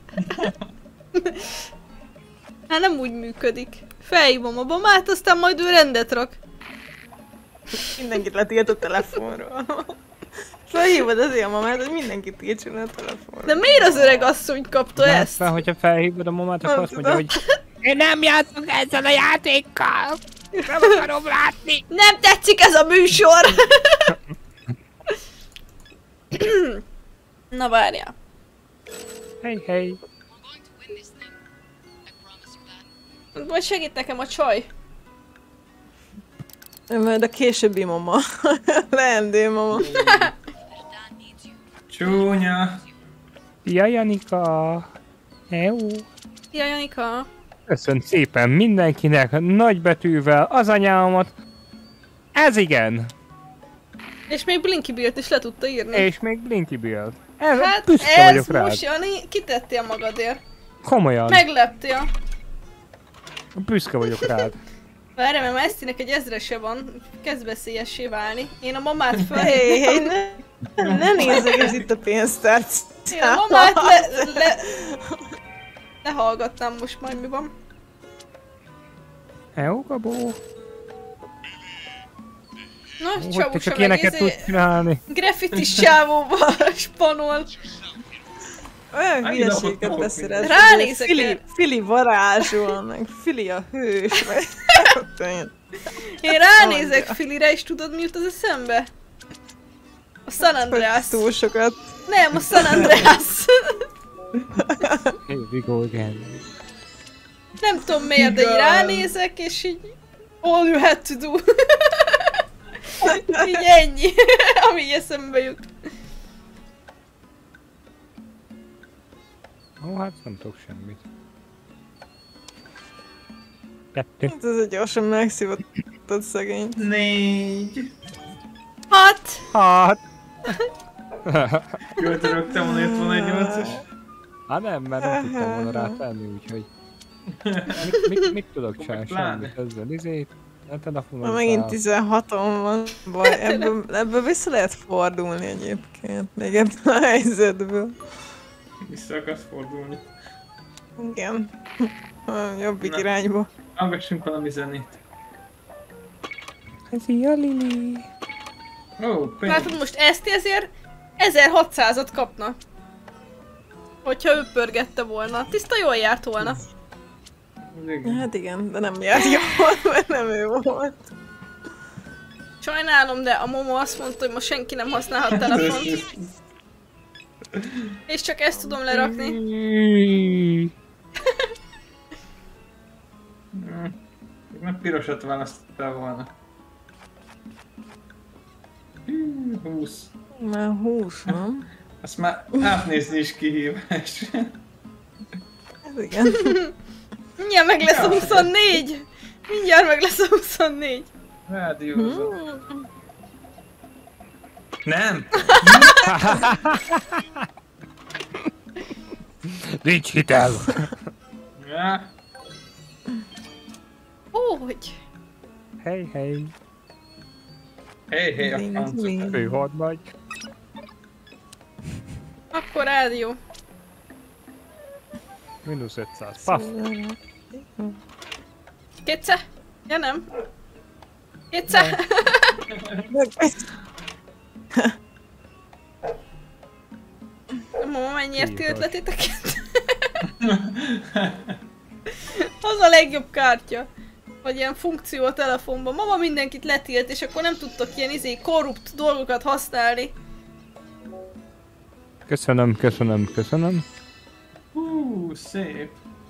Hát nem úgy működik. Felhívom a mamát, aztán majd ő rendet rak. Mindenkit letilt a telefonról. Felhívod azért a mamát, hogy mindenkit tiltson a telefonról. De miért az öreg asszony kapta ezt? Aztán, hogyha felhívod a mamát, akkor Nem azt mondja, tudom. hogy én nem játszok ezzel a játékkal! Nem akarom látni! Nem tetszik ez a műsor! Na várjál. Hely, hely! Majd segít nekem a csaj. Majd a későbbi mama. Leendő mama. Csúnya. Szia, Janika! Eú! Szia, Janika. Köszönöm szépen mindenkinek, nagybetűvel az anyámat. Ez igen! És még Blinky Bill-t is le tudta írni. És még Blinky Bill. Ez, Hát büszke ez vagyok rád. most, Jani, kitettél magadért. Komolyan. Megleptél. Büszke vagyok rád. Várj, mert már Esztinek egy ezrese van, kezd veszélyessé válni. Én a mamát fel... Hé, hé, ne, ne nézzük, ez itt a pénztárc. Én a mamát le... le... lehallgatnám most majd, mi van. Eó, Gabó. Na, Hogy te Csavusa csak meg ilyeneket izé... tudsz csinálni. Graffitis csávóval spanol. Olyan Annyi hülyeséget napot beszéled. Ránézek Fili, el. Fili varázsol, meg Fili a hős, meg... Én ránézek Mondja. Filire, és tudod mi jut az eszembe? A San Andreas. Túl sokat. Nem, a San Andreas. Here we go again. Nem tudom miért, de így Igen. ránézek, és így... All you had to do. Így ennyi, ami így eszembe jut. Ó, hát nem tudok semmit. Kettő. Hát ez egy gyorsan megszívottad szegény. Négy. Hat! Hát. Jól törögtem, volna jött volna egy nyolcas. Hát nem, mert nem tudtam volna rá tenni, úgyhogy... Mit, mit, mit tudok csinálni? Pláne. Semmit ezzel, izét, a telefonon. Ma megint tizenhaton van baj, ebből, ebből vissza lehet fordulni egyébként, még ebből a helyzetből. Vissza akarsz fordulni. Igen. A jobbik Na. irányba. Hallgassunk valami zenét. Szia, Lili! Ó, pénz. Látod, most ezt ezért ezerhatszázat kapna. Hogyha ő pörgette volna. Tiszta jól járt volna. Hát igen, de nem járt jól, mert nem ő volt. Sajnálom, de a Momo azt mondta, hogy most senki nem használhat telefont. És csak ezt tudom lerakni. Meg pirosat választottál volna. Hű, húsz. Már húsz, nem? Azt már átnézni is kihívás. Ez igen. Mindjárt meg lesz a huszonnégy! Mindjárt meg lesz a huszonnégy! Rádiózó. Nem! Nincs hitel! Ja. Hogy? Hey, hey! Hé, hé, a francok. Főhadnagy! Akkor rádió. Minusz ötszáz. Paf! Kétszer? Ja nem. Kétszer? Mama, mennyiért Így tilt vagy. le titeket? Az a legjobb kártya. Vagy ilyen funkció a telefonban. Mama mindenkit letilt, és akkor nem tudtok ilyen izé korrupt dolgokat használni. Köszönöm, köszönöm, köszönöm. Hú, szép.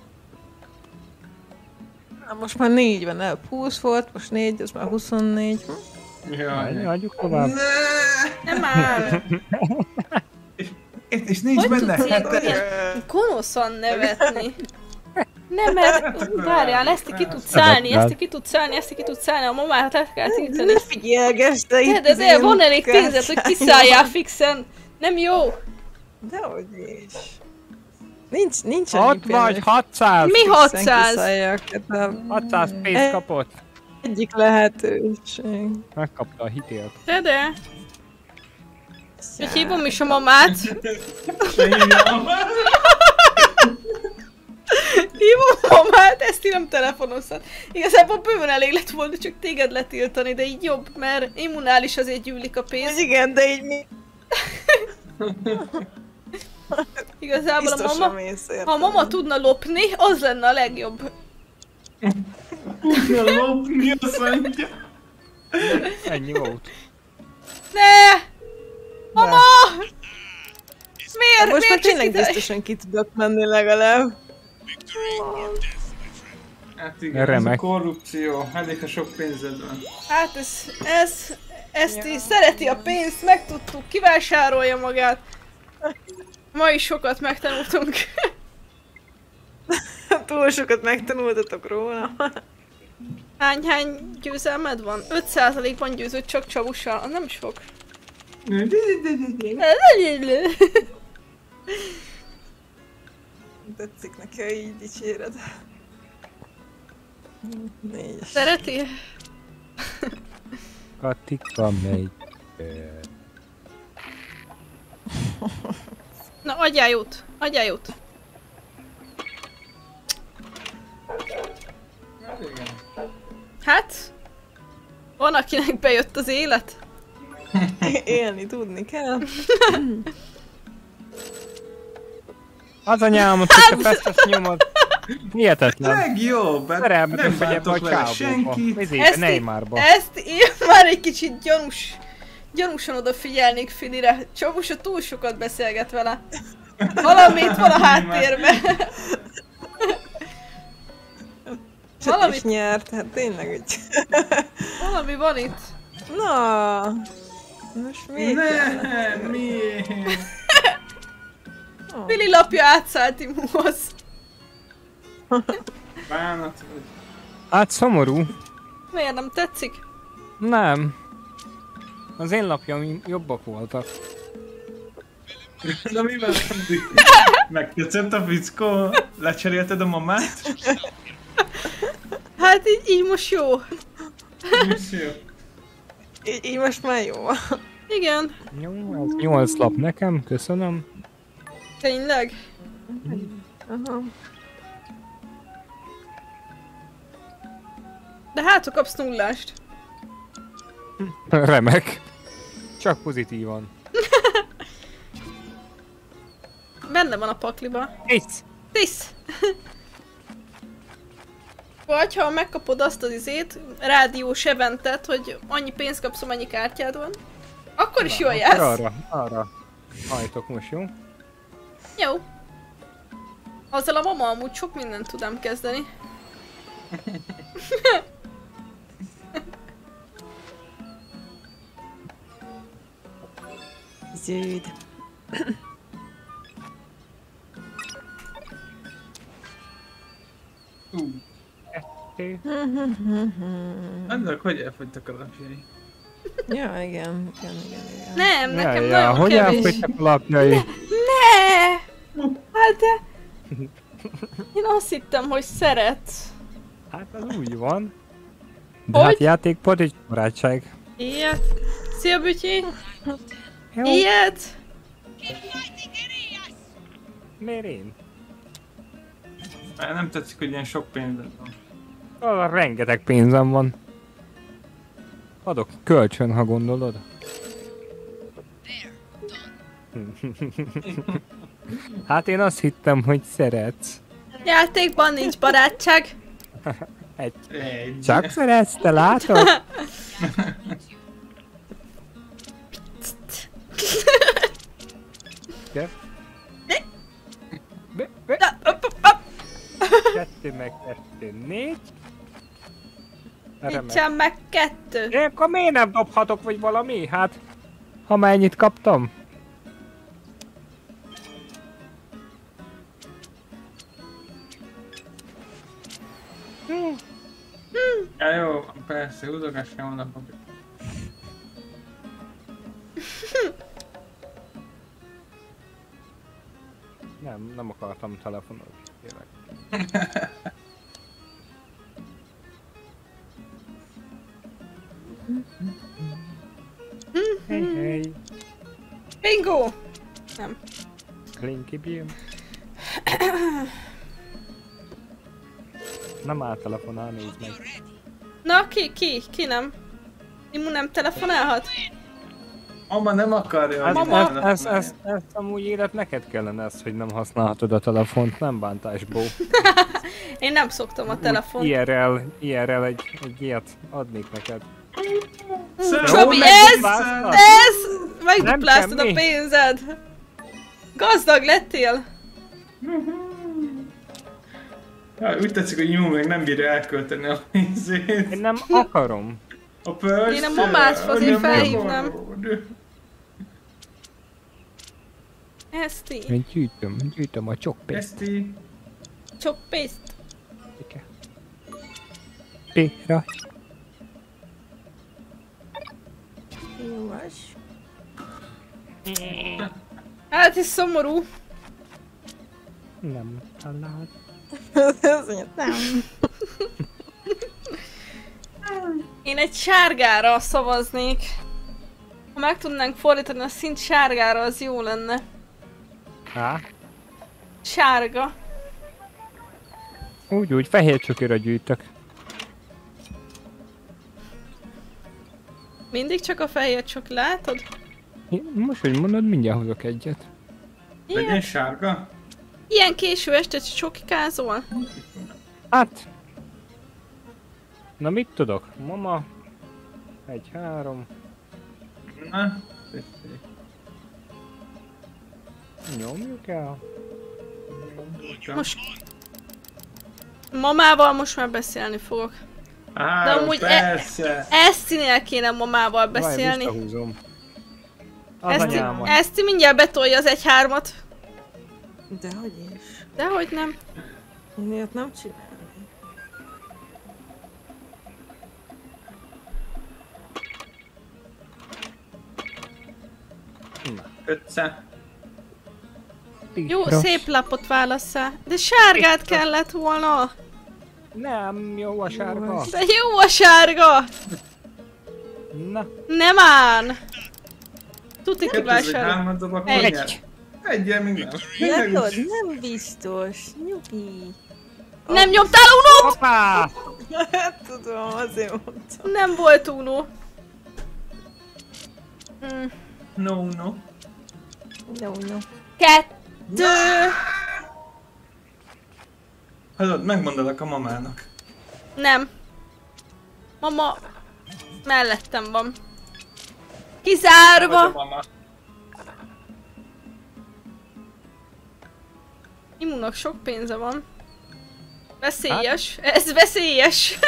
Na, most már négy van, el húsz volt, most négy, az már huszonnégy. Jaj, Hagyjuk tovább. Ne! Nem áll! És, és nincs Hogy benne tudsz hetes. ilyen gonoszan nevetni? Nem, mert várjál, ezt ki tudsz szállni, ezt ki tudsz szállni, ezt ki tudsz szállni, a mamát le kell tiltani. Ne figyelgess, te itt De, de, de van elég pénzed, hogy kiszálljál fixen. Nem jó. Dehogy is. Nincs, nincs Ott vagy, hatszáz! Mi hatszáz? hatszáz pénzt kapott. Egyik lehetőség. Megkapta a hitélt. De, de. Hogy hívom is a mamát. Hívom a mamát, ezt így nem telefonozhat. Igazából bőven elég lett volna csak téged letiltani, de így jobb, mert immunális azért gyűlik a pénz. Igen, de így mi? Igazából a Biztos mama, nem ész érte. ha a mama tudna lopni, az lenne a legjobb. Tudja lopni a szentje. Ennyi volt. Ne! Mama! Miért? Most már Miért tényleg ide? biztosan ki tudok menni legalább. Hát igen, ez Remek. a korrupció. Elég, ha sok pénzed van. Hát ez, ez, ezt is szereti a pénzt, megtudtuk, kivásárolja magát. Ma is sokat megtanultunk. Túl sokat megtanultatok róla. Hány-hány győzelmed van? öt százalékban győzött csak csavussal, az nem sok. Tetszik neki, ha így dicséred. Négyes. Szereti? Katika megy. Na, adjál jót, adjál jót. Hát igen. Hát? Van, akinek bejött az élet? Élni tudni kell. Az anyámot, hogy te feszes nyomod. Hihetetlen. Legjobb, hát Szerelmet nem összegyebb bántok vagy vele csávóba. senkit. Ezért Neymarba. ezt én már egy kicsit gyanús, gyanúsan odafigyelnék Filire. Csavusa túl sokat beszélget vele. Valamit van a háttérben. Csak Valamit- is nyert, hát tényleg úgy. Valami van itt. Na, most még kell. Ne, miért? Oh. Fili lapja átszállt Imuhoz. Bánat vagy. Hát szomorú. Miért nem tetszik? Nem. Az én lapjaim jobbak voltak. Na mivel addig? Megtetszett a fickó? Lecserélted a mamát? Hát így, így most jó. És jó. Így, így most már jó. Igen, Nyolc, nyolc lap nekem, köszönöm. tényleg. Aha. De hát, ha kapsz nullást. Remek. Csak pozitívan. Benne van a pakliba. Hisz! Tisz! Vagy ha megkapod azt az izét, rádiós eventet, hogy annyi pénzt kapsz, amennyi kártyád van, akkor is jól Akkor jársz. arra, arra. Hajtok most, jó? Jó. Azzal a mama amúgy sok mindent tudám kezdeni. Zöld. Ú, annak hogy elfogytak a lapjai? Ja, igen, igen, igen, igen. Nem, nekem ja, ja, nagyon hogy kevés. elfogytak a lapjai? Ne! Hát de... Én azt hittem, hogy szeretsz. Hát az úgy van. De Hogy? hát játékpad és barátság. Ilyet. Szia, Bütyi! Jó. Ilyet! Miért én? Már nem tetszik, hogy ilyen sok pénzed van. Ah, rengeteg pénzem van. Adok kölcsön, ha gondolod. Hát én azt hittem, hogy szeretsz. Játékban nincs barátság. Egy. Egy. Csak szeretsz, te látod? De? Be, be. meg kettő, négy. Nincsen meg kettő. Én akkor miért nem dobhatok, vagy valami? Hát, ha mennyit kaptam? Hm. Ja, jó, persze, húzogassam a napot. Nem, nem akartam telefonot, kérlek. Hey, hey. Bingo! Nem. Klinky Beam. Nem áll telefonál, nézd meg. Na, ki, ki, ki nem? Imu nem telefonálhat? Mama nem akarja, hogy Mama. Ez, ez, ez, ez amúgy élet neked kellene ez, hogy nem használhatod a telefont, nem bántásból. Én nem szoktam a telefont. I R L, I R L egy, egy ilyet adnék neked. Csabi, ez, ez, megdupláztad a semmi. pénzed. Gazdag lettél. Ja, úgy tetszik, hogy Imu meg nem bírja elkölteni a pénzét. Én nem akarom. A pörs. Én a mamát azért felhívnám. Eszti. Én gyűjtöm, gyűjtöm a csokpénzt. Eszti. Csak pénzt. Péra. Jó vas. Hát ez szomorú. Nem talán. Ez mondja, nem. Én egy sárgára szavaznék. Ha meg tudnánk fordítani a szint sárgára, az jó lenne. Há? Sárga. Úgy, úgy, fehér csokira gyűjtök. Mindig csak a fehér csak látod? Most, hogy mondod, mindjárt hozok egyet. Legyen sárga? Ilyen késő este csokikázol? Hát... Na mit tudok? Mama... Egy, három... Na, tessék. Nyomjuk el. Most... Mamával most már beszélni fogok. Á, De amúgy e persze. Esztinél kéne mamával beszélni. Vaj, visszahúzom. Az Eszti, anyámat. Eszti mindjárt betolja az egy hármat. Dehogy is. Dehogy nem. Én ilyet nem csinálni. Ötsze. Jó, Piros. szép lapot válasszál. De sárgát kellett volna. Nem jó a sárga. De jó a sárga. Na. Nem án. Tuti kivásárol. Hármat dobok, Egy. egy. Egyen még nem. Látod? Nem biztos. Nyugi. Nem nyomtál unót? Hoppá! Hát tudom, azért mondtam. Nem volt unó. Mm. No, no. No, no. Kettő. Hallod, megmondalak a mamának. Nem. Mama mellettem van. Kizárva. Vagy a mama. Imunak sok pénze van. Veszélyes. Ez veszélyes.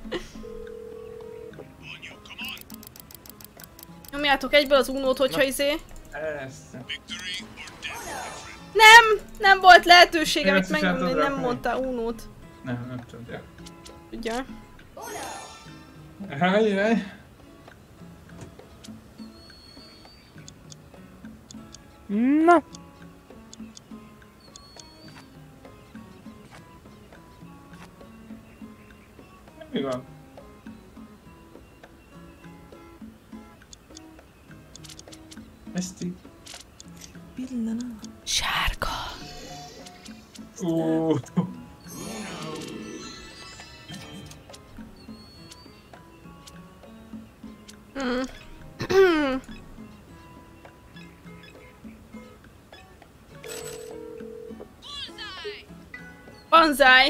Nyomjátok egyből az unót, hogyha izé. Persze. Nem! Nem volt lehetőségem Én itt ezt is megmondani, átadom nem rakni. mondta unót. Nem, nem tudja. Ugye? Ajjaj. Na. Mi van? Eszti. Pillanat. Sárga. Ó. Mm. Banzai.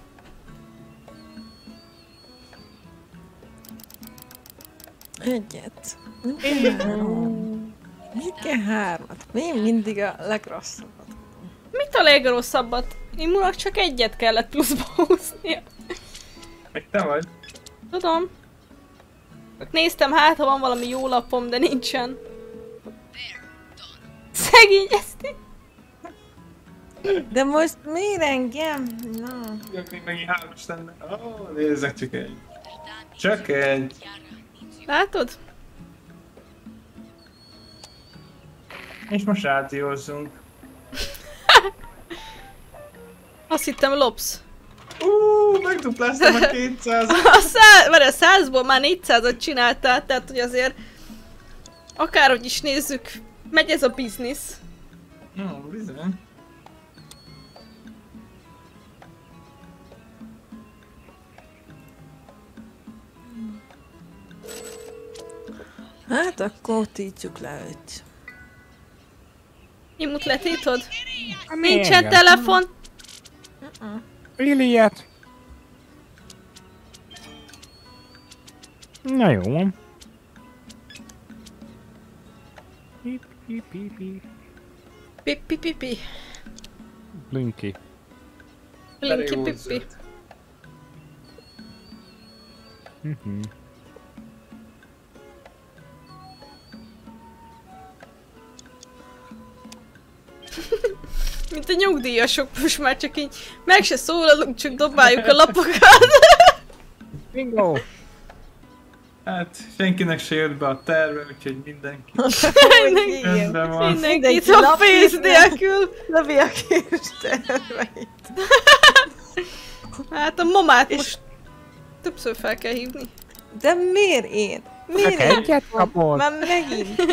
Egyet. Nem kell három. Mi kell hármat? Én mindig a legrosszabbat. Mit a legrosszabbat? Imunak csak egyet kellett pluszba húznia. Meg te vagy. Tudom. Néztem, hát ha van valami jó lapom, de nincsen. Szegény Eszti. De most miért engem? Na. Jövök még megint hármas lenne. Ó, oh, nézzek csak egy. Csak egy. Látod? És most rádiózzunk. Azt hittem lopsz. Uuuuh, megdupláztam a kétszázat. A szá... Várj, a százból már négyszázat csináltál, tehát hogy azért akárhogy is nézzük, megy ez a biznisz. Jó, bizony. Hát akkor títjuk le őt. Imut letétod? Nincsen telefon. Iliet. Na jó van. Pip, pip, pip, pip. Pipi pipi. Blinky. Blinky pipi. Mhm. Mint a nyugdíjasok, most már csak így meg se szólalunk, csak dobáljuk a lapokat. Bingo! Hát senkinek se jött be a terve, úgyhogy mindenki rendben van. Mindenkit a pénz nélkül. Lövi a kis terveit. Hát a mamát most többször fel kell hívni. De miért én? Miért Csak én? egyet kapod? Már megint.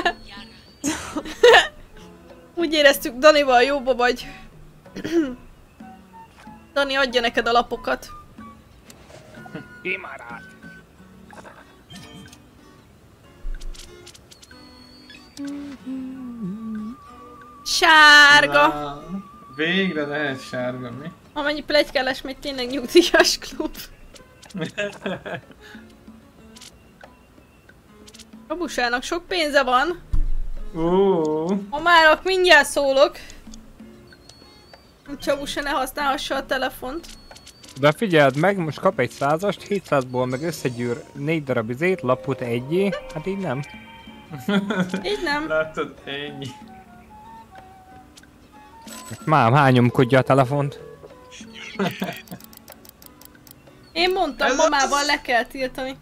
Úgy éreztük, Danival jóba vagy. Dani, adja neked a lapokat. Imarát! Sárga! Na, végre lehet sárga, mi? Amennyi pletykálás, még tényleg nyugdíjas klub. A busának sok pénze van. Ó, A márak mindjárt szólok. Hogy Csabusa ne használhassa a telefont. De figyeld meg, most kap egy százast, hétszázból meg összegyűr négy darab izét, lapot egyé, hát így nem. Így nem. látod, ennyi. Mám, hányomkodja a telefont. Én mondtam, Ez mamával az- le kell tiltani.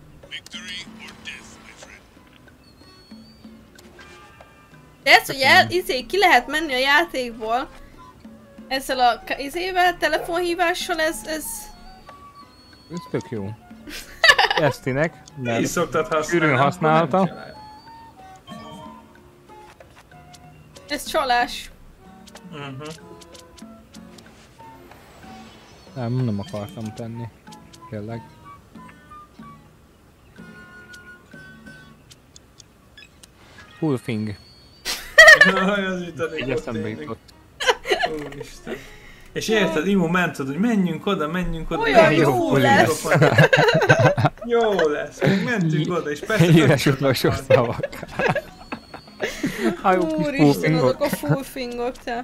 De ez, hogy el, izé, ki lehet menni a játékból ezzel a k- izével, telefonhívással, ez, ez... Ez tök jó. Esztinek, Így mert szoktad használni. Ürön akkor használta. nem csinálja. ez csalás. Mhm. nem, nem akartam tenni. Tényleg. Fulfing. Jaj, az jutott. Így eszembe jutott. Úristen. És érted, Imo mentod, hogy menjünk oda, menjünk oda. Olyan menjünk jó oda. lesz. Jó lesz. Még mentünk oda, és persze... Éles nem utolsó tudtam szavak. A jó kis Úristen, fulfingok. azok a fullfingok, te.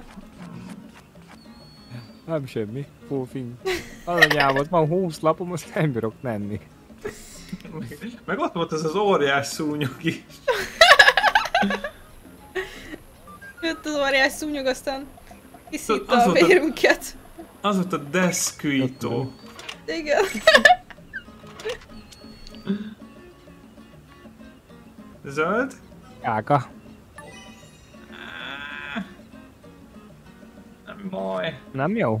Nem semmi. Fulfing. Az anyámat, van húsz lapom, azt nem bírok menni. használni. Meg ott volt az az óriás szúnyog is. Jött az óriás szúnyog, aztán kiszitta Az a volt a- vérünket. Az volt a Desquito. Igen. Zöld? Káka. Nem baj. Nem jó?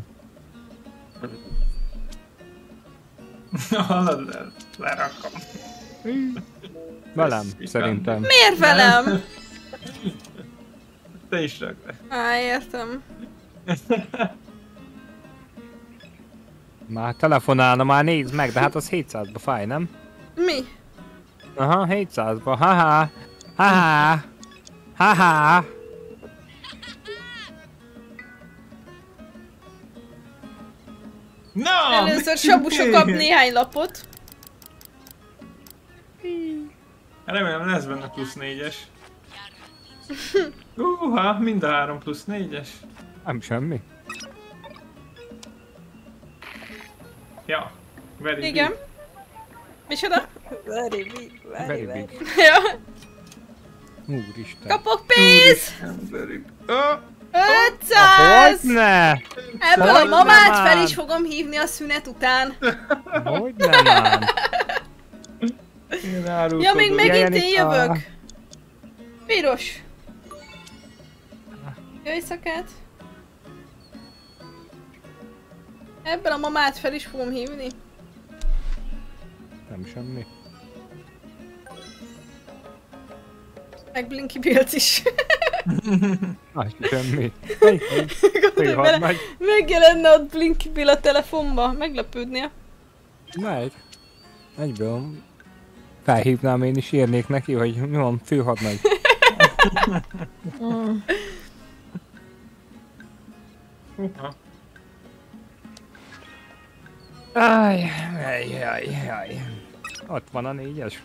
Hallod, le- lerakom. Velem, Ez szerintem. Miért velem? Te is rakd le. Á, értem. Már telefonálna, már nézd meg, de hát az hétszázba fáj, nem? Mi? Aha, hétszázba, haha. Haha. Haha. Na! Először Sabusa kap néhány lapot. Remélem lesz benne plusz négyes. Uha, mind a három plusz négyes. Nem semmi. Ja, very Igen. big. Micsoda? Very big, very, Very very. big. Ja. Úristen. Kapok pénz! Very big. Oh, ötszáz! Hogyne! Ebből a Hogyne mamát már! fel is fogom hívni a szünet után. Hogyne már! én Ja, árulkodom. még megint én Janika. jövök. Piros. Jöjj szakát. Ebből a mamát fel is fogom hívni. Nem semmi. Meg Blinky Bilc is. Az semmi. Hey, hey. Gondolj Fél bele, hadnagy. megjelenne ott Blinky Bill a telefonba. Meglepődnél. Megy. Egyből felhívnám én is, írnék neki, hogy mi van, főhadnagy. Mm. Uha. Áj, áj, áj, áj. Ott van a négyes.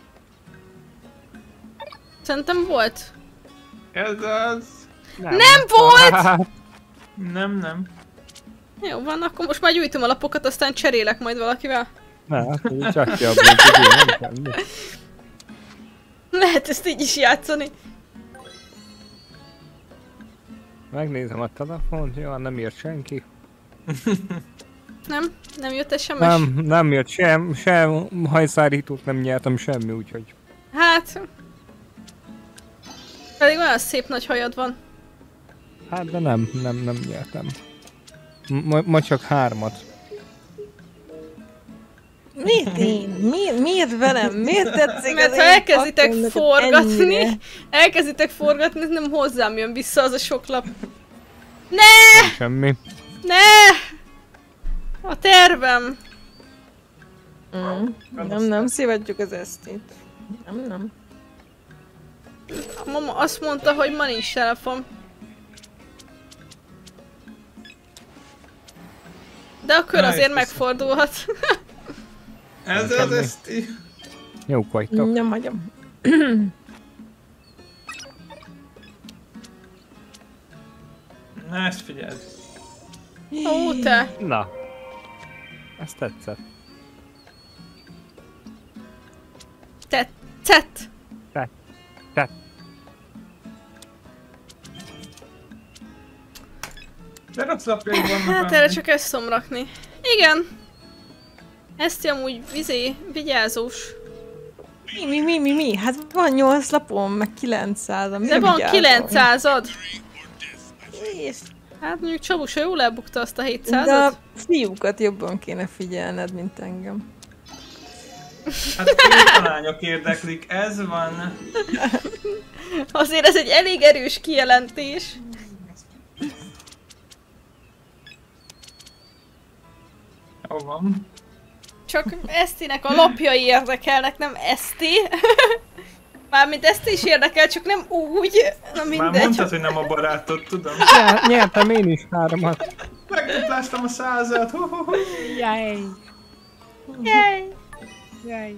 Szerintem volt. Ez az. Nem, Nem volt! Nem, nem. Jó van, akkor most már gyűjtöm a lapokat, aztán cserélek majd valakivel. Ne, hát így csak ki a Blinky, nem semmi. Lehet ezt így is játszani. Megnézem a telefont, jó, nem írt senki. Nem? Nem jött es em es? Nem, nem jött sem, sem hajszárítót nem nyertem semmi, úgyhogy... Hát... Pedig olyan szép nagy hajad van. Hát de nem, nem, nem nyertem. Ma, ma csak hármat. Miért én? Miért, miért velem? Miért tetszik Mert az ha én elkezditek pakolnak forgatni, ennyire? elkezditek forgatni, nem hozzám jön vissza az a sok lap. Ne! Nem semmi. Ne! A tervem. Mm. Nem, nem szívatjuk az esztét. Nem, nem. A mama azt mondta, hogy ma nincs telefon. De a kör Na, azért és megfordulhat. Ez az eszti. Jók vagytok. Nem hagyom. Na, ezt figyeld. Ó, te. Na. Ez tetszett. Tetszett. Tett. Tett. De rossz lapjaid vannak. Hát erre csak ezt tudom rakni. Igen. Ezt amúgy vizé, vigyázós. Mi, mi, mi, mi, mi? Hát van nyolc lapom, meg kilencszázam. De van kilencszázad. És Hát mondjuk Csabusa jól elbukta azt a de hétszázat. a fiúkat jobban kéne figyelned, mint engem. Hát ők a lányok érdeklik, ez van. Azért ez egy elég erős kijelentés. Jó van. Csak Esztinek a lapjai érdekelnek, nem Eszti. Mármint Eszti is érdekel, csak nem úgy. Na Már mindegy. mondtad, hogy nem a barátod, tudom. Nyer, nyertem én is háromat. Megdupláztam a százat. Hu, hu, hu. Jaj. Jaj. Jaj.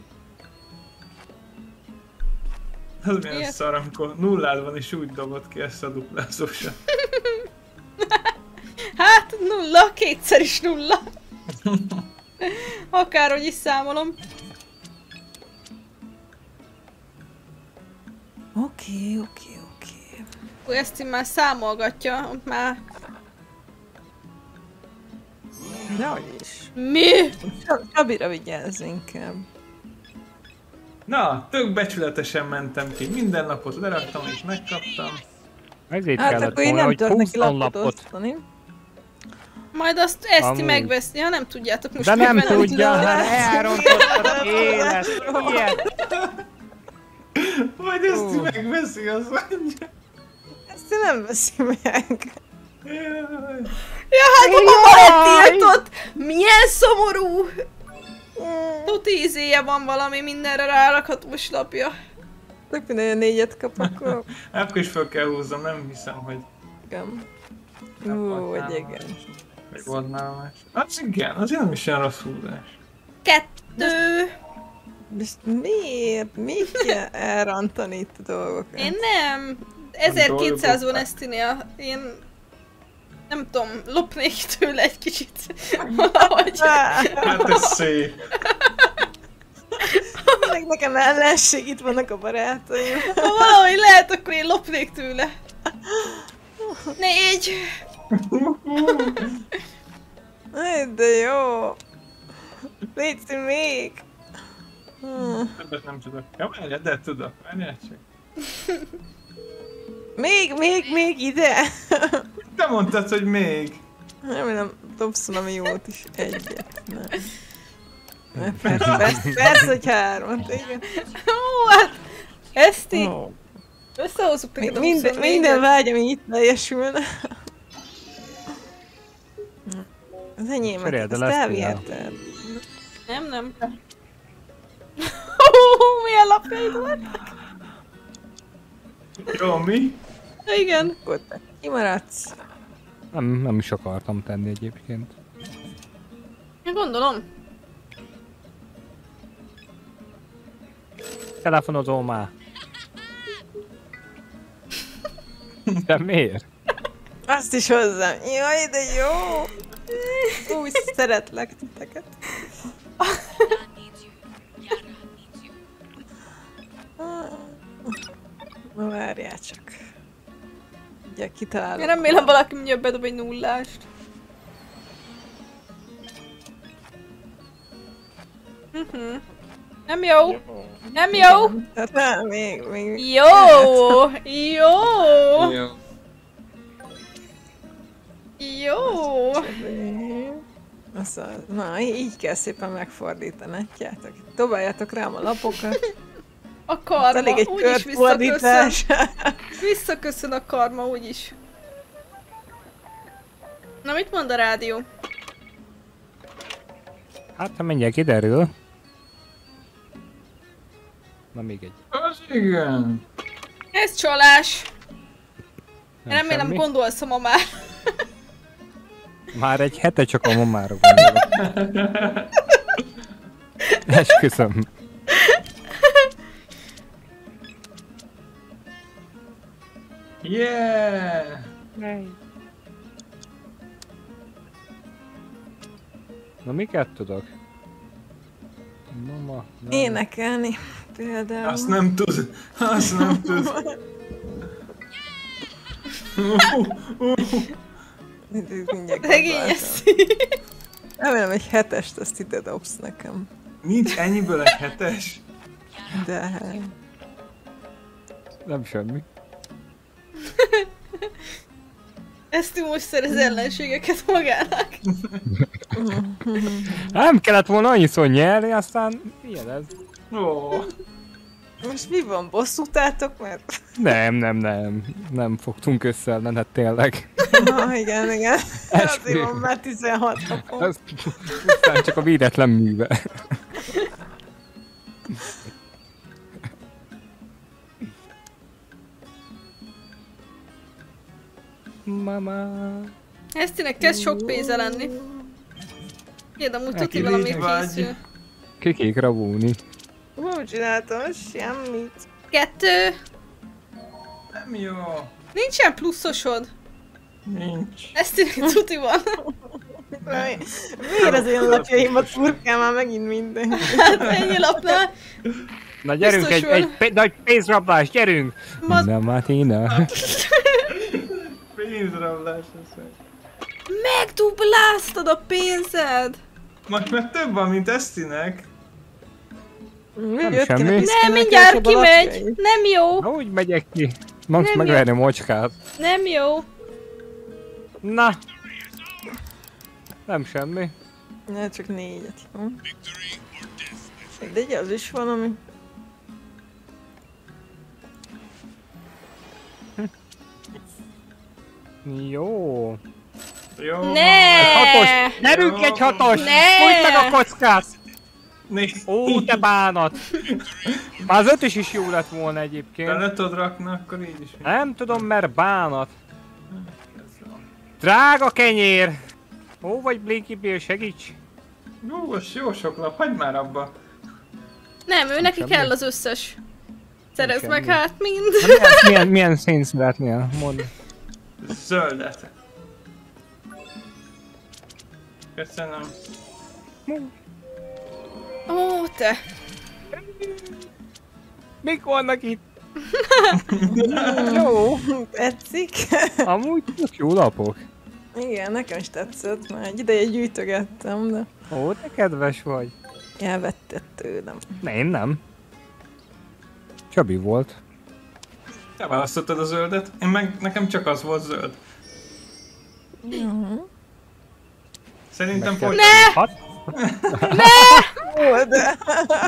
Az milyen Ilyet. szar, amikor nullád van és úgy dobod ki ezt a duplázósat. Hát nulla, kétszer is nulla. Akárhogy is számolom. Oké, oké, oké. Ó, Eszti már számolgatja, ott már... Dehogy is. Mi? Csab- Csabira vigyázz inkább. Na, tök becsületesen mentem ki. Minden napot leraktam és megkaptam. Ezért Hát kellett akkor én volna, nem hogy tudok neki húzzon lapot lapot. osztani. Majd azt Eszti Amúgy. megveszi, ha nem tudjátok most De nem megvenni. tudja, tudom. hát elrontottad az élet. Ilyet. Majd ezt Ó. megveszi, az mondja. Ezt én nem veszi meg. Jaj. Ja, hát a mama letiltott! Milyen szomorú! Tuti izéje van valami mindenre rárakhatós lapja. Tök minden négyet kap, akkor... Akkor is fel kell húznom, nem hiszem, hogy Igen. nem Ú, volt vagy nálam igen. más. Vagy volt nálam más. Az igen, az nem is olyan rossz húzás. Kettő! És miért? Miért kell elrontani itt a dolgokat? Én nem. ezerkétszáz van dolgok. Esztinél. Én Nem tudom, lopnék tőle egy kicsit. Valahogy. Hát ez szép. Nekem ellenség, itt vannak a barátaim. Ha valahogy lehet, akkor én lopnék tőle. Négy! De jó! Légy még! Többet nem tudok. Ja, várjál, de tudok. Várjál csak. Még, még, még ide! Te mondtad, hogy még. Remélem dobsz valami jót is. Egyet. Nem. Persze, persze, persze, hogy hármat, igen. Ó, hát... Eszti! Oh. Összehozzuk neked a Minden, huszonnégyet. minden vágyam így teljesülne. Az enyémet, Cseréld ezt el ezt, elviheted. Nem, nem. Hú, milyen lapjaid vannak? Jó, mi? Igen. Akkor te kimaradsz. Nem, nem is akartam tenni egyébként. Én gondolom. Telefonozol már. De miért? Azt is hozzám. Jaj, de jó! Úgy szeretlek titeket. Na várjál csak. Ugye kitalálom. Én remélem valaki mindjárt bedob egy nullást. Uh-huh. Nem jó. Nem jó. Hát nem, még, még. Jó. Jó. Jó. Jó. Aztán, na, így kell szépen megfordítani, látjátok? Dobáljátok rám a lapokat. A karma, Elég egy úgyis visszaköszön. körfordítás. Visszaköszön a karma, úgyis. Na, mit mond a rádió? Hát, ha mindjárt kiderül. Na még egy. Az igen. Ez csalás. Én Nem remélem semmi. gondolsz a mamár. Már egy hete csak a mamára gondolok. Esküszöm. Yeah! Na miket tudok? Mama, nem. Énekelni például. Azt nem tud. Azt nem tud. Uh, uh. Mindjárt Szegény gondoltam. Eszti. Remélem egy hetest azt ide dobsz nekem. Nincs ennyiből egy hetes? De... Nem semmi. Eszti most szerez ellenségeket magának. Nem kellett volna annyiszor nyerni, aztán ilyen ez. Ó. Most mi van? Bosszút álltok, mert... Nem, nem, nem. Nem fogtunk össze ellen, hát tényleg. Na igen, igen. Eskü. Azért van már tizenhat napom. Ez pusztán csak a védetlen műve. Mama. Esztinek kezd sok pénze lenni. Kérdem, úgy tuti Neki valami légy vagy. készül. Kikék rabulni. Úgy csináltam semmit. Kettő. Nem jó. Nincsen pluszosod. Nincs. Esztinek tuti van. Miért az én lapjaimat furkál már megint minden? Hát ennyi lapnál. Na gyerünk, Biztos egy, van. egy pe- nagy pénzrablás, gyerünk! Ma- Na Martina. Pénzrablás ez. Megdupláztad a pénzed. Most már több van, mint Esztinek. Mi semmi. Nem, mindjárt kimegy. Nem jó. Na úgy megyek ki. Max Nem megverni a mocskát. Nem jó. Na. Nem semmi. Ne, csak négyet, jó? De egy az is valami. Jó. Jó. Ne. Hatos! Gyerünk egy hatos! Ne. Fújt meg a kockát! Né. Ó, te bánat! Már az ötös is jó lett volna egyébként. De le tudod rakni, akkor így is. Nem tudom, mert bánat. Drága kenyér! Ó, vagy Blinky Bill, segíts! Jó, most jó sok lap, hagyd már abba. Nem, ő neki Semmi. kell az összes. Szerezd Semmi. meg hát mind. Na, milyen, milyen, milyen színt szeretnél? Mondd. Zöldet. Köszönöm. Ó, te! Mik vannak itt? Jó, tetszik. Amúgy tök jó lapok. Igen, nekem is tetszett, már egy ideje gyűjtögettem, de Ó, te kedves vagy. elvetted tőlem. Ne, én nem. Csabi volt. Te választottad a zöldet, én meg nekem csak az volt zöld. Uh-huh. Szerintem Meg kell- folytatjuk. Hat? Ó, de...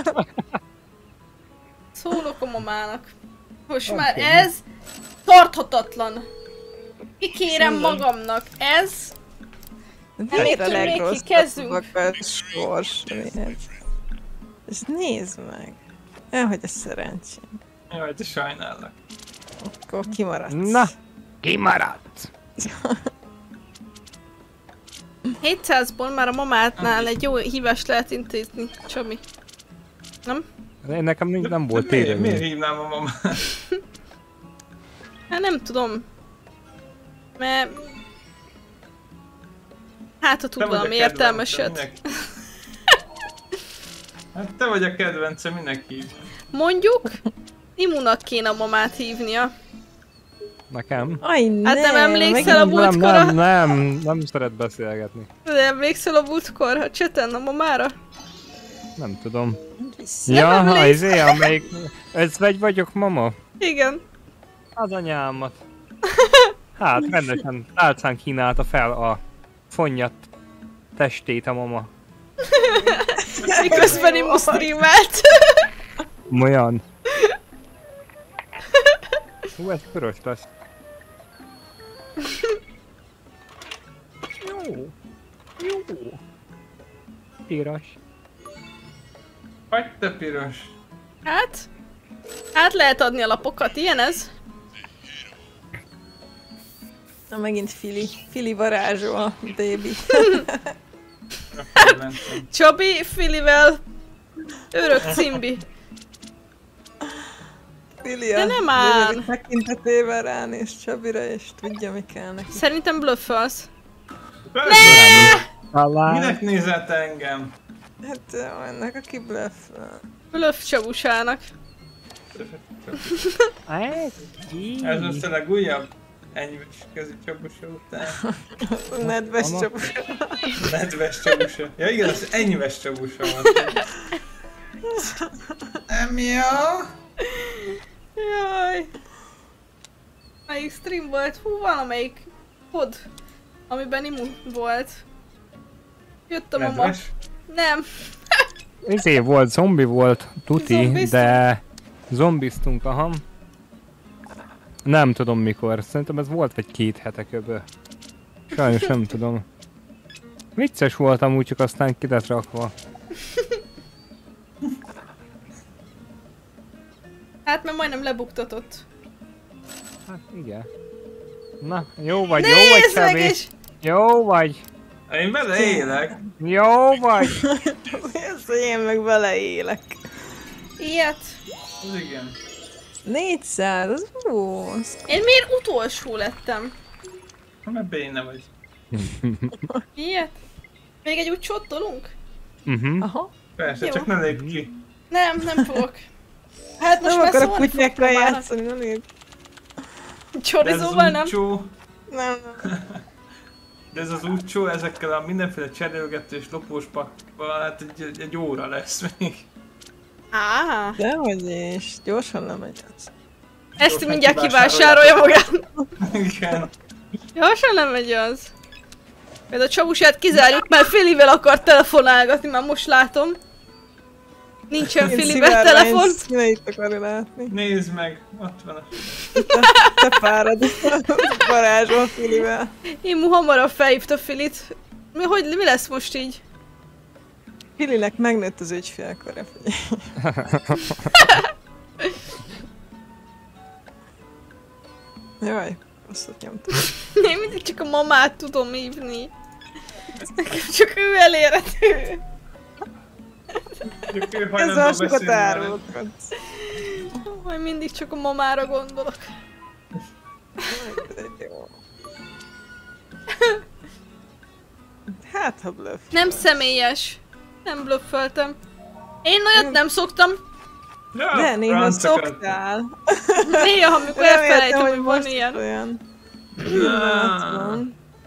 Szólok a mamának. Most már Oké. ez tarthatatlan. Kikérem Mondom. magamnak. Ez... De miért a Ettől még legrosszabb kikezdünk. a sors? És nézd meg. Elhagy a szerencsém. Jaj, te sajnállak. Akkor kimaradsz. Na, kimaradt. hétszázból már a mamátnál egy jó hívást lehet intézni, Csabi. Nem? Én nekem nem, nem volt miért, miért tényleg. hívnám a mamát? Hát nem tudom. Mert... Hát, ha tud Te vagy a valami kedvencem, értelmeset. minek- Hát te vagy a kedvencem, minek hív? Mondjuk, Imunak kéne a mamát hívnia. Nekem? Aj, Hát nem emlékszel megint- a Nem, múltkor nem, a... nem, nem szeret beszélgetni. De emlékszel a múltkor a cseten a mamára? Nem tudom. Vissza. Ja, ha emlékszel? izé, amelyik... Ez vagy vagyok, mama? Igen. Az anyámat. Hát, rendesen tálcán kínálta fel a fonnyat testét a mama. Miközben Imu streamelt. Olyan. Hú, ez körös lesz. Jó. Jó. Piros. Vagy te piros. Hát? Hát lehet adni a lapokat, ilyen ez? Na megint Fili. Fili varázsol, baby. A kedvencem. Csabi, Filivel. Örök cimbi. Fili De a nem áll. jövők tekintetével ránéz Csabira, és tudja, mi kell neki. Szerintem blöffelsz. Talán. Minek nézel te engem? Hát ö, ennek a kibluff. Blöff Csabusának. Ez most a legújabb enyves kezű csabusa után. Nedves Ama. Csabus. Nedves csabusa. Ja igen, az enyves csabusa van. Nem jó. Jaj. Melyik stream volt? Hú, valamelyik pod, amiben Imu volt. Jött a mama. Nedves? Nem. Izé volt, zombi volt, tuti, Zombiztunk? de... Zombiztunk, aha. Nem tudom mikor, szerintem ez volt vagy két hete köbö. Sajnos nem tudom. Vicces voltam úgy, csak aztán ki lett rakva. Hát mert majdnem lebuktatott. Hát igen. Na, jó vagy, jó vagy, Nézd meg Csabi! is! Jó vagy! Én vele élek. Jó vagy! Ez, hogy én meg beleélek. Ilyet. Az igen. négyszáz, az jó. Az... Én miért utolsó lettem? Ha mert béna vagy. Ilyet? Még egy úgy csottolunk? Uh-huh. Aha. Persze, Jó. csak ne lép ki. Nem, nem fogok. Hát most Nem már akarok szólni kutyákkal fogok játszani, nem én. De ez Csorizóval az nem? úcsó, Nem, nem. de ez az úcsó ezekkel a mindenféle cserélgetős lopós pakkal, hát egy, egy, egy óra lesz még. Á, Dehogy is. Gyorsan lemegy az. ezt Jó, mindjárt kivásárolja. kivásárolja magát. Igen. Gyorsan nem megy az. Például a Csabusát kizárjuk, mert Filivel akar telefonálgatni, már most látom. Nincsen Én Filivel szivárvány telefon. színeit akarja látni. Nézd meg, ott van a... Te, te fárad. Varázsol Filivel. Imu hamarabb felhívta Filit. Mi, hogy, mi lesz most így? Filinek megnőtt az ügyfélkora, figyelj. Jaj, rosszat nyomtam. Én mindig csak a mamát tudom hívni. Nekem csak ő elérhető. Csak ő Ez hajlandó a sokat beszélni veled. árulkodsz. Majd mindig csak a mamára gondolok. Jó. Hát, ha bluff. Nem személyes. Nem blöfföltem. Én olyat nem szoktam. Ja, De néha francokat. szoktál. Néha, amikor Reméltem, elfelejtem, hogy hogy van most ilyen. olyan. Ah.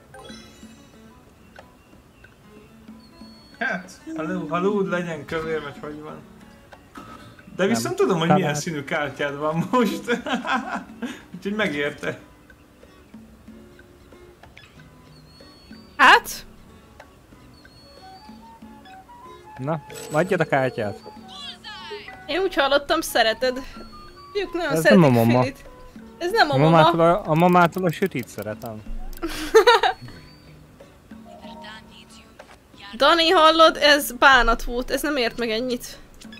Hát, ha, lú, ha lúd legyen kövér, vagy hogy van. De viszont tudom, hogy milyen Talán- színű kártyád van most. Úgyhogy megérte. Hát? Na, adjad a kártyát. Én úgy hallottam, szereted. Fiúk nagyon Ez szeretik nem a mama. Filit. Ez nem a A mama. mamától a, a, mamától a sütit szeretem. Dani, hallod? Ez bánat volt. Ez nem ért meg ennyit.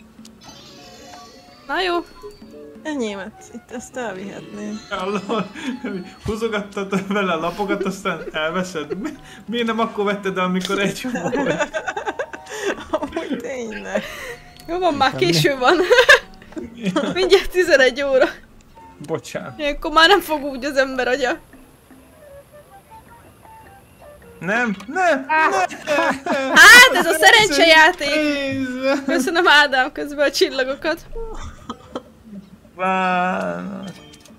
Na jó. Enyémet, itt ezt elvihetném. Hallod? Húzogattad vele a lapokat, aztán elveszed. Mi, miért nem akkor vetted el, amikor egy volt? Amúgy tényleg. Jó van, már késő van. Mindjárt tizenegy óra. Bocsánat. Ilyenkor már nem fog úgy az ember agya. Nem, nem, nem! Hát, ez a szerencsejáték. Nézd! Köszönöm Ádám közben a csillagokat. Bánat.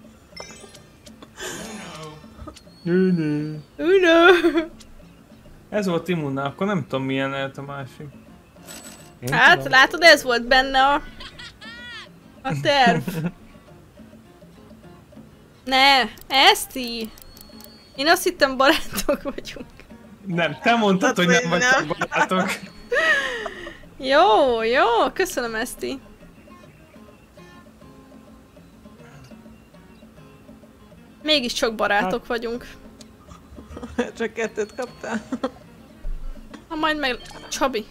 Uno. Ez volt immunnál, akkor nem tudom milyen lehet a másik. Én Hát, tudom. látod, ez volt benne a... A terv. Ne, Eszti. Én azt hittem barátok vagyunk. Nem, te mondtad, hogy nem hogy nem. vagytok barátok. Jó, jó, köszönöm Eszti. Mégis csak barátok vagyunk. Csak kettőt kaptál. Ha majd meg... Csabi.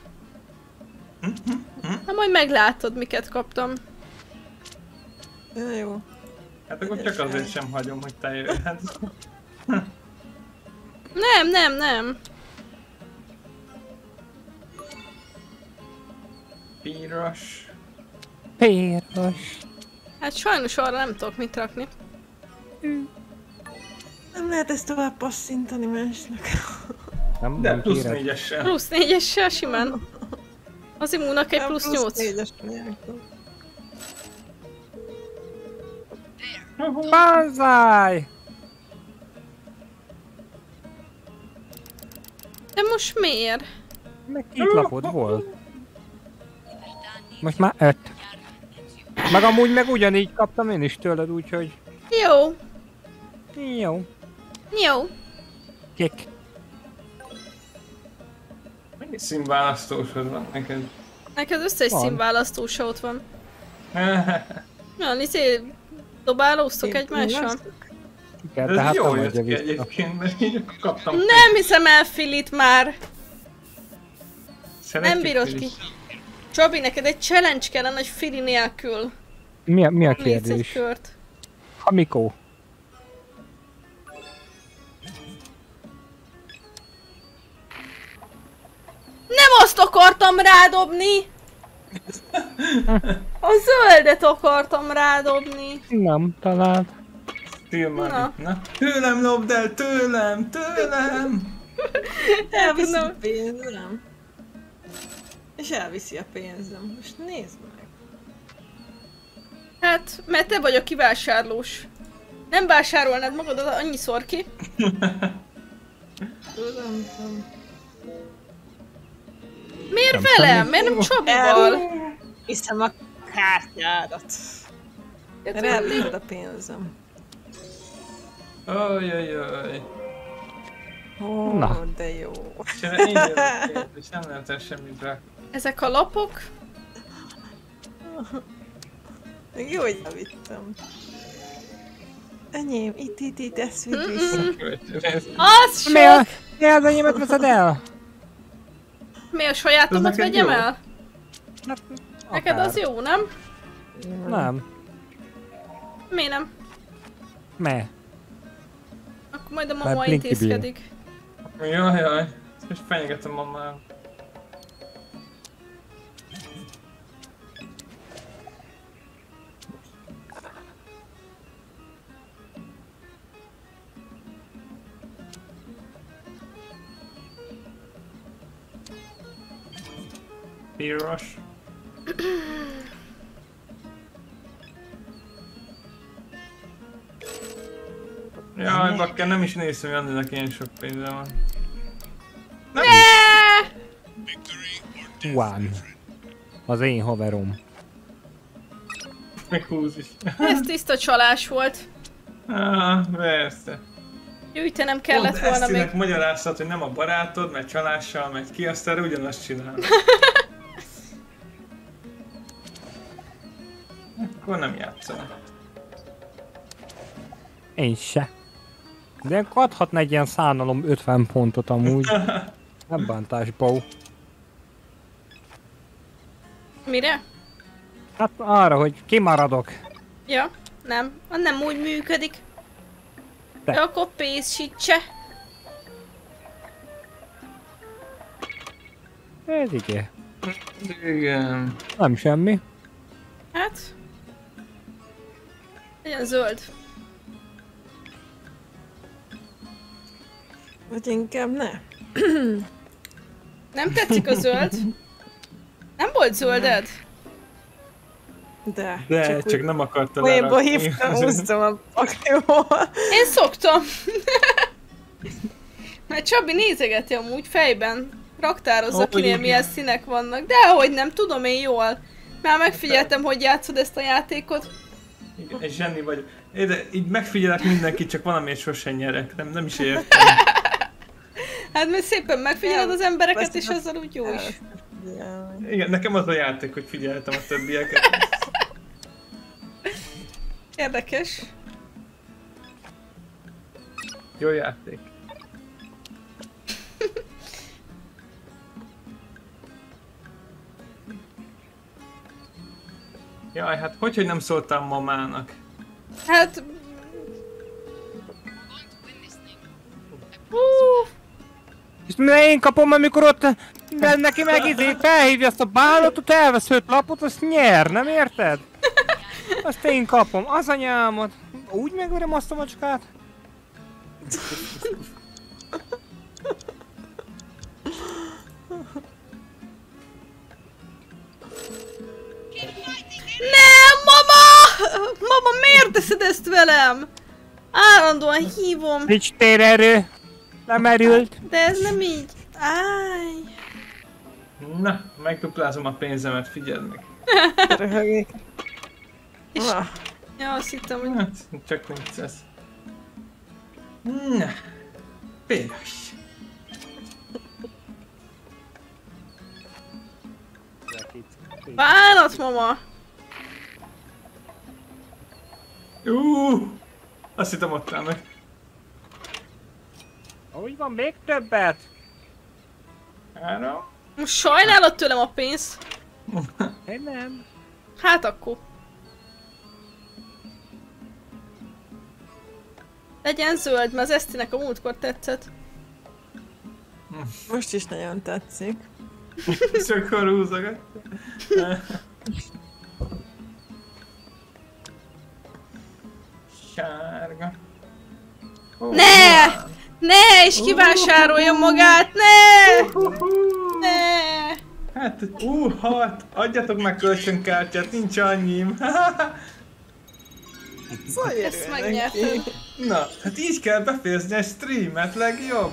Ha majd meglátod, miket kaptam. Ja, jó. Hát akkor csak azért sem hagyom, hogy te jöjjed. Nem, nem, nem. Piros. Piros. Hát sajnos arra nem tudok mit rakni. Nem lehet ezt tovább passzintani másnak. Nem, De nem plusz kéred. négyessel. Plusz négyessel simán. Az imúnak egy plusz nyolc. négyes nélkül. Banzai! De most miért? Meg két lapod volt. Most már öt. Meg amúgy meg ugyanígy kaptam én is tőled, úgyhogy... Jó, Jó. jó. Kik. Mennyi színválasztósod van neked? Neked összes Van. színválasztósa ott van. Olyan, izé, dobálóztok egymással? Igen, De ez tehát jól nem jött adja ki vissza. egyébként, mert így akkor kaptam. Nem hiszem el Filit már. Szeretjük Nem bírod ki. Filit. Csabi, neked egy challenge kellene, hogy Fili nélkül. Mi a, mi a Létsz egy kérdés? kört. Hamikó. Nem azt akartam rádobni! A zöldet akartam rádobni. Nem, talán. Filmani. Na. Na. Tőlem lopd el, tőlem, tőlem! Elviszi Nem. a pénzem. És elviszi a pénzem. Most nézd meg. Hát, mert te vagy a kivásárlós. Nem vásárolnád magadat annyiszor ki? Tudom, tudom. Miért Nem velem? tudom. Miért nem Csabival? Hiszem a kártyádat. Mert elviszed a pénzem. Ojjajjaj. Ó, Na. de jó. És erre én jövök, és nem lehet el semmit rá. Ezek a lapok? Jó, hogy elvittem. Enyém, itt, itt, itt, ezt vidd vissza. Az Mi a... sok! Mi az enyémet veszed el? Mi a sajátomat Ez neked vegyem jó? el? Neked Akár. az jó, nem? Nem. Miért nem? Me. Akkor majd a Már mama Blinky Bill. intézkedik. Jaj, jaj. És fenyegetem mamám. Piros. Jaj, bakker, nem is néztem, Janninak ilyen sok pénze van. Nem One. Az én haverom. meg húsz is. Ez tiszta csalás volt. Ah, persze. Gyűjtenem kellett Pont volna Esztinek még. magyaráztat, hogy nem a barátod, mert csalással megy ki, aztán ugyanazt csinál. Akkor nem játszom. Én se. De adhatna egy ilyen szánalom ötven pontot amúgy. Nem bántás, Pau. Mire? Hát arra, hogy kimaradok. Ja, nem. Az nem úgy működik. De. Ja, akkor pénzsítse. Ez igen. Igen. Nem semmi. Hát... Legyen zöld. Vagy inkább ne. Nem tetszik a zöld? Nem volt zölded? De, De, csak, csak, csak nem akartad poénba lerakni. hívtam, húztam a pakliból. Én szoktam. Mert Csabi nézegeti amúgy fejben. Raktározza, Ó, kinél igen. milyen színek vannak. Dehogy nem, tudom én jól. Már megfigyeltem, hogy játszod ezt a játékot. Igen, egy zseni vagy. É, de így megfigyelek mindenkit, csak valamiért sosem nyerek. Nem, nem is értem. Hát mert szépen megfigyeled az embereket, és azzal úgy jó is. Igen, nekem az a játék, hogy figyeltem a többieket. Érdekes. Jó játék. Jaj, hát hogy, hogy nem szóltam mamának? Hát... Hú, És mire én kapom, amikor ott de neki meg izé felhívja azt a bánatot, elvesz öt lapot, azt nyer, nem érted? Azt én kapom, az anyámot. Úgy megverem azt a macskát? nem, mama! Mama, miért teszed ezt velem? Állandóan hívom. Nincs térerő. Lemerült. De ez nem így. Áj. Na, megduplázom a pénzemet, figyeld meg. Röhögik. Ah, Ja, azt hittem, hogy... Hát, csak nincs ez. Na, piros. Bánat, mama! Uh, azt hittem ott áll meg. Úgy van, még többet. Három. Most sajnálod tőlem a pénzt? Én nem. Hát akkor. Legyen zöld, mert az Esztinek a múltkor tetszett. most is nagyon tetszik. Sokkor húzogat. Sárga. Oh, Ne! Ne! És kivásárolja magát! Ne! Ne! Hát, ú, hat! Adjatok meg kölcsönkártyát, nincs annyim. Szóval Ezt megnyertem. Na, hát így kell befejezni a streamet, legjobb.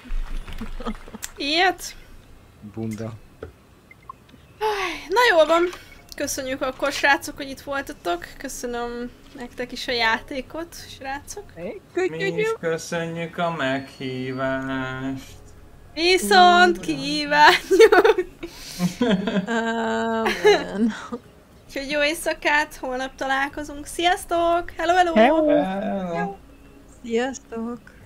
Ilyet? Bunda. Na jól van. Köszönjük akkor, srácok, hogy itt voltatok. Köszönöm nektek is a játékot, srácok. Mi is köszönjük a meghívást. Viszont kívánjuk! Amen. Úgyhogy jó éjszakát, holnap találkozunk. Sziasztok! Hello, hello! Hello. Hello. Sziasztok!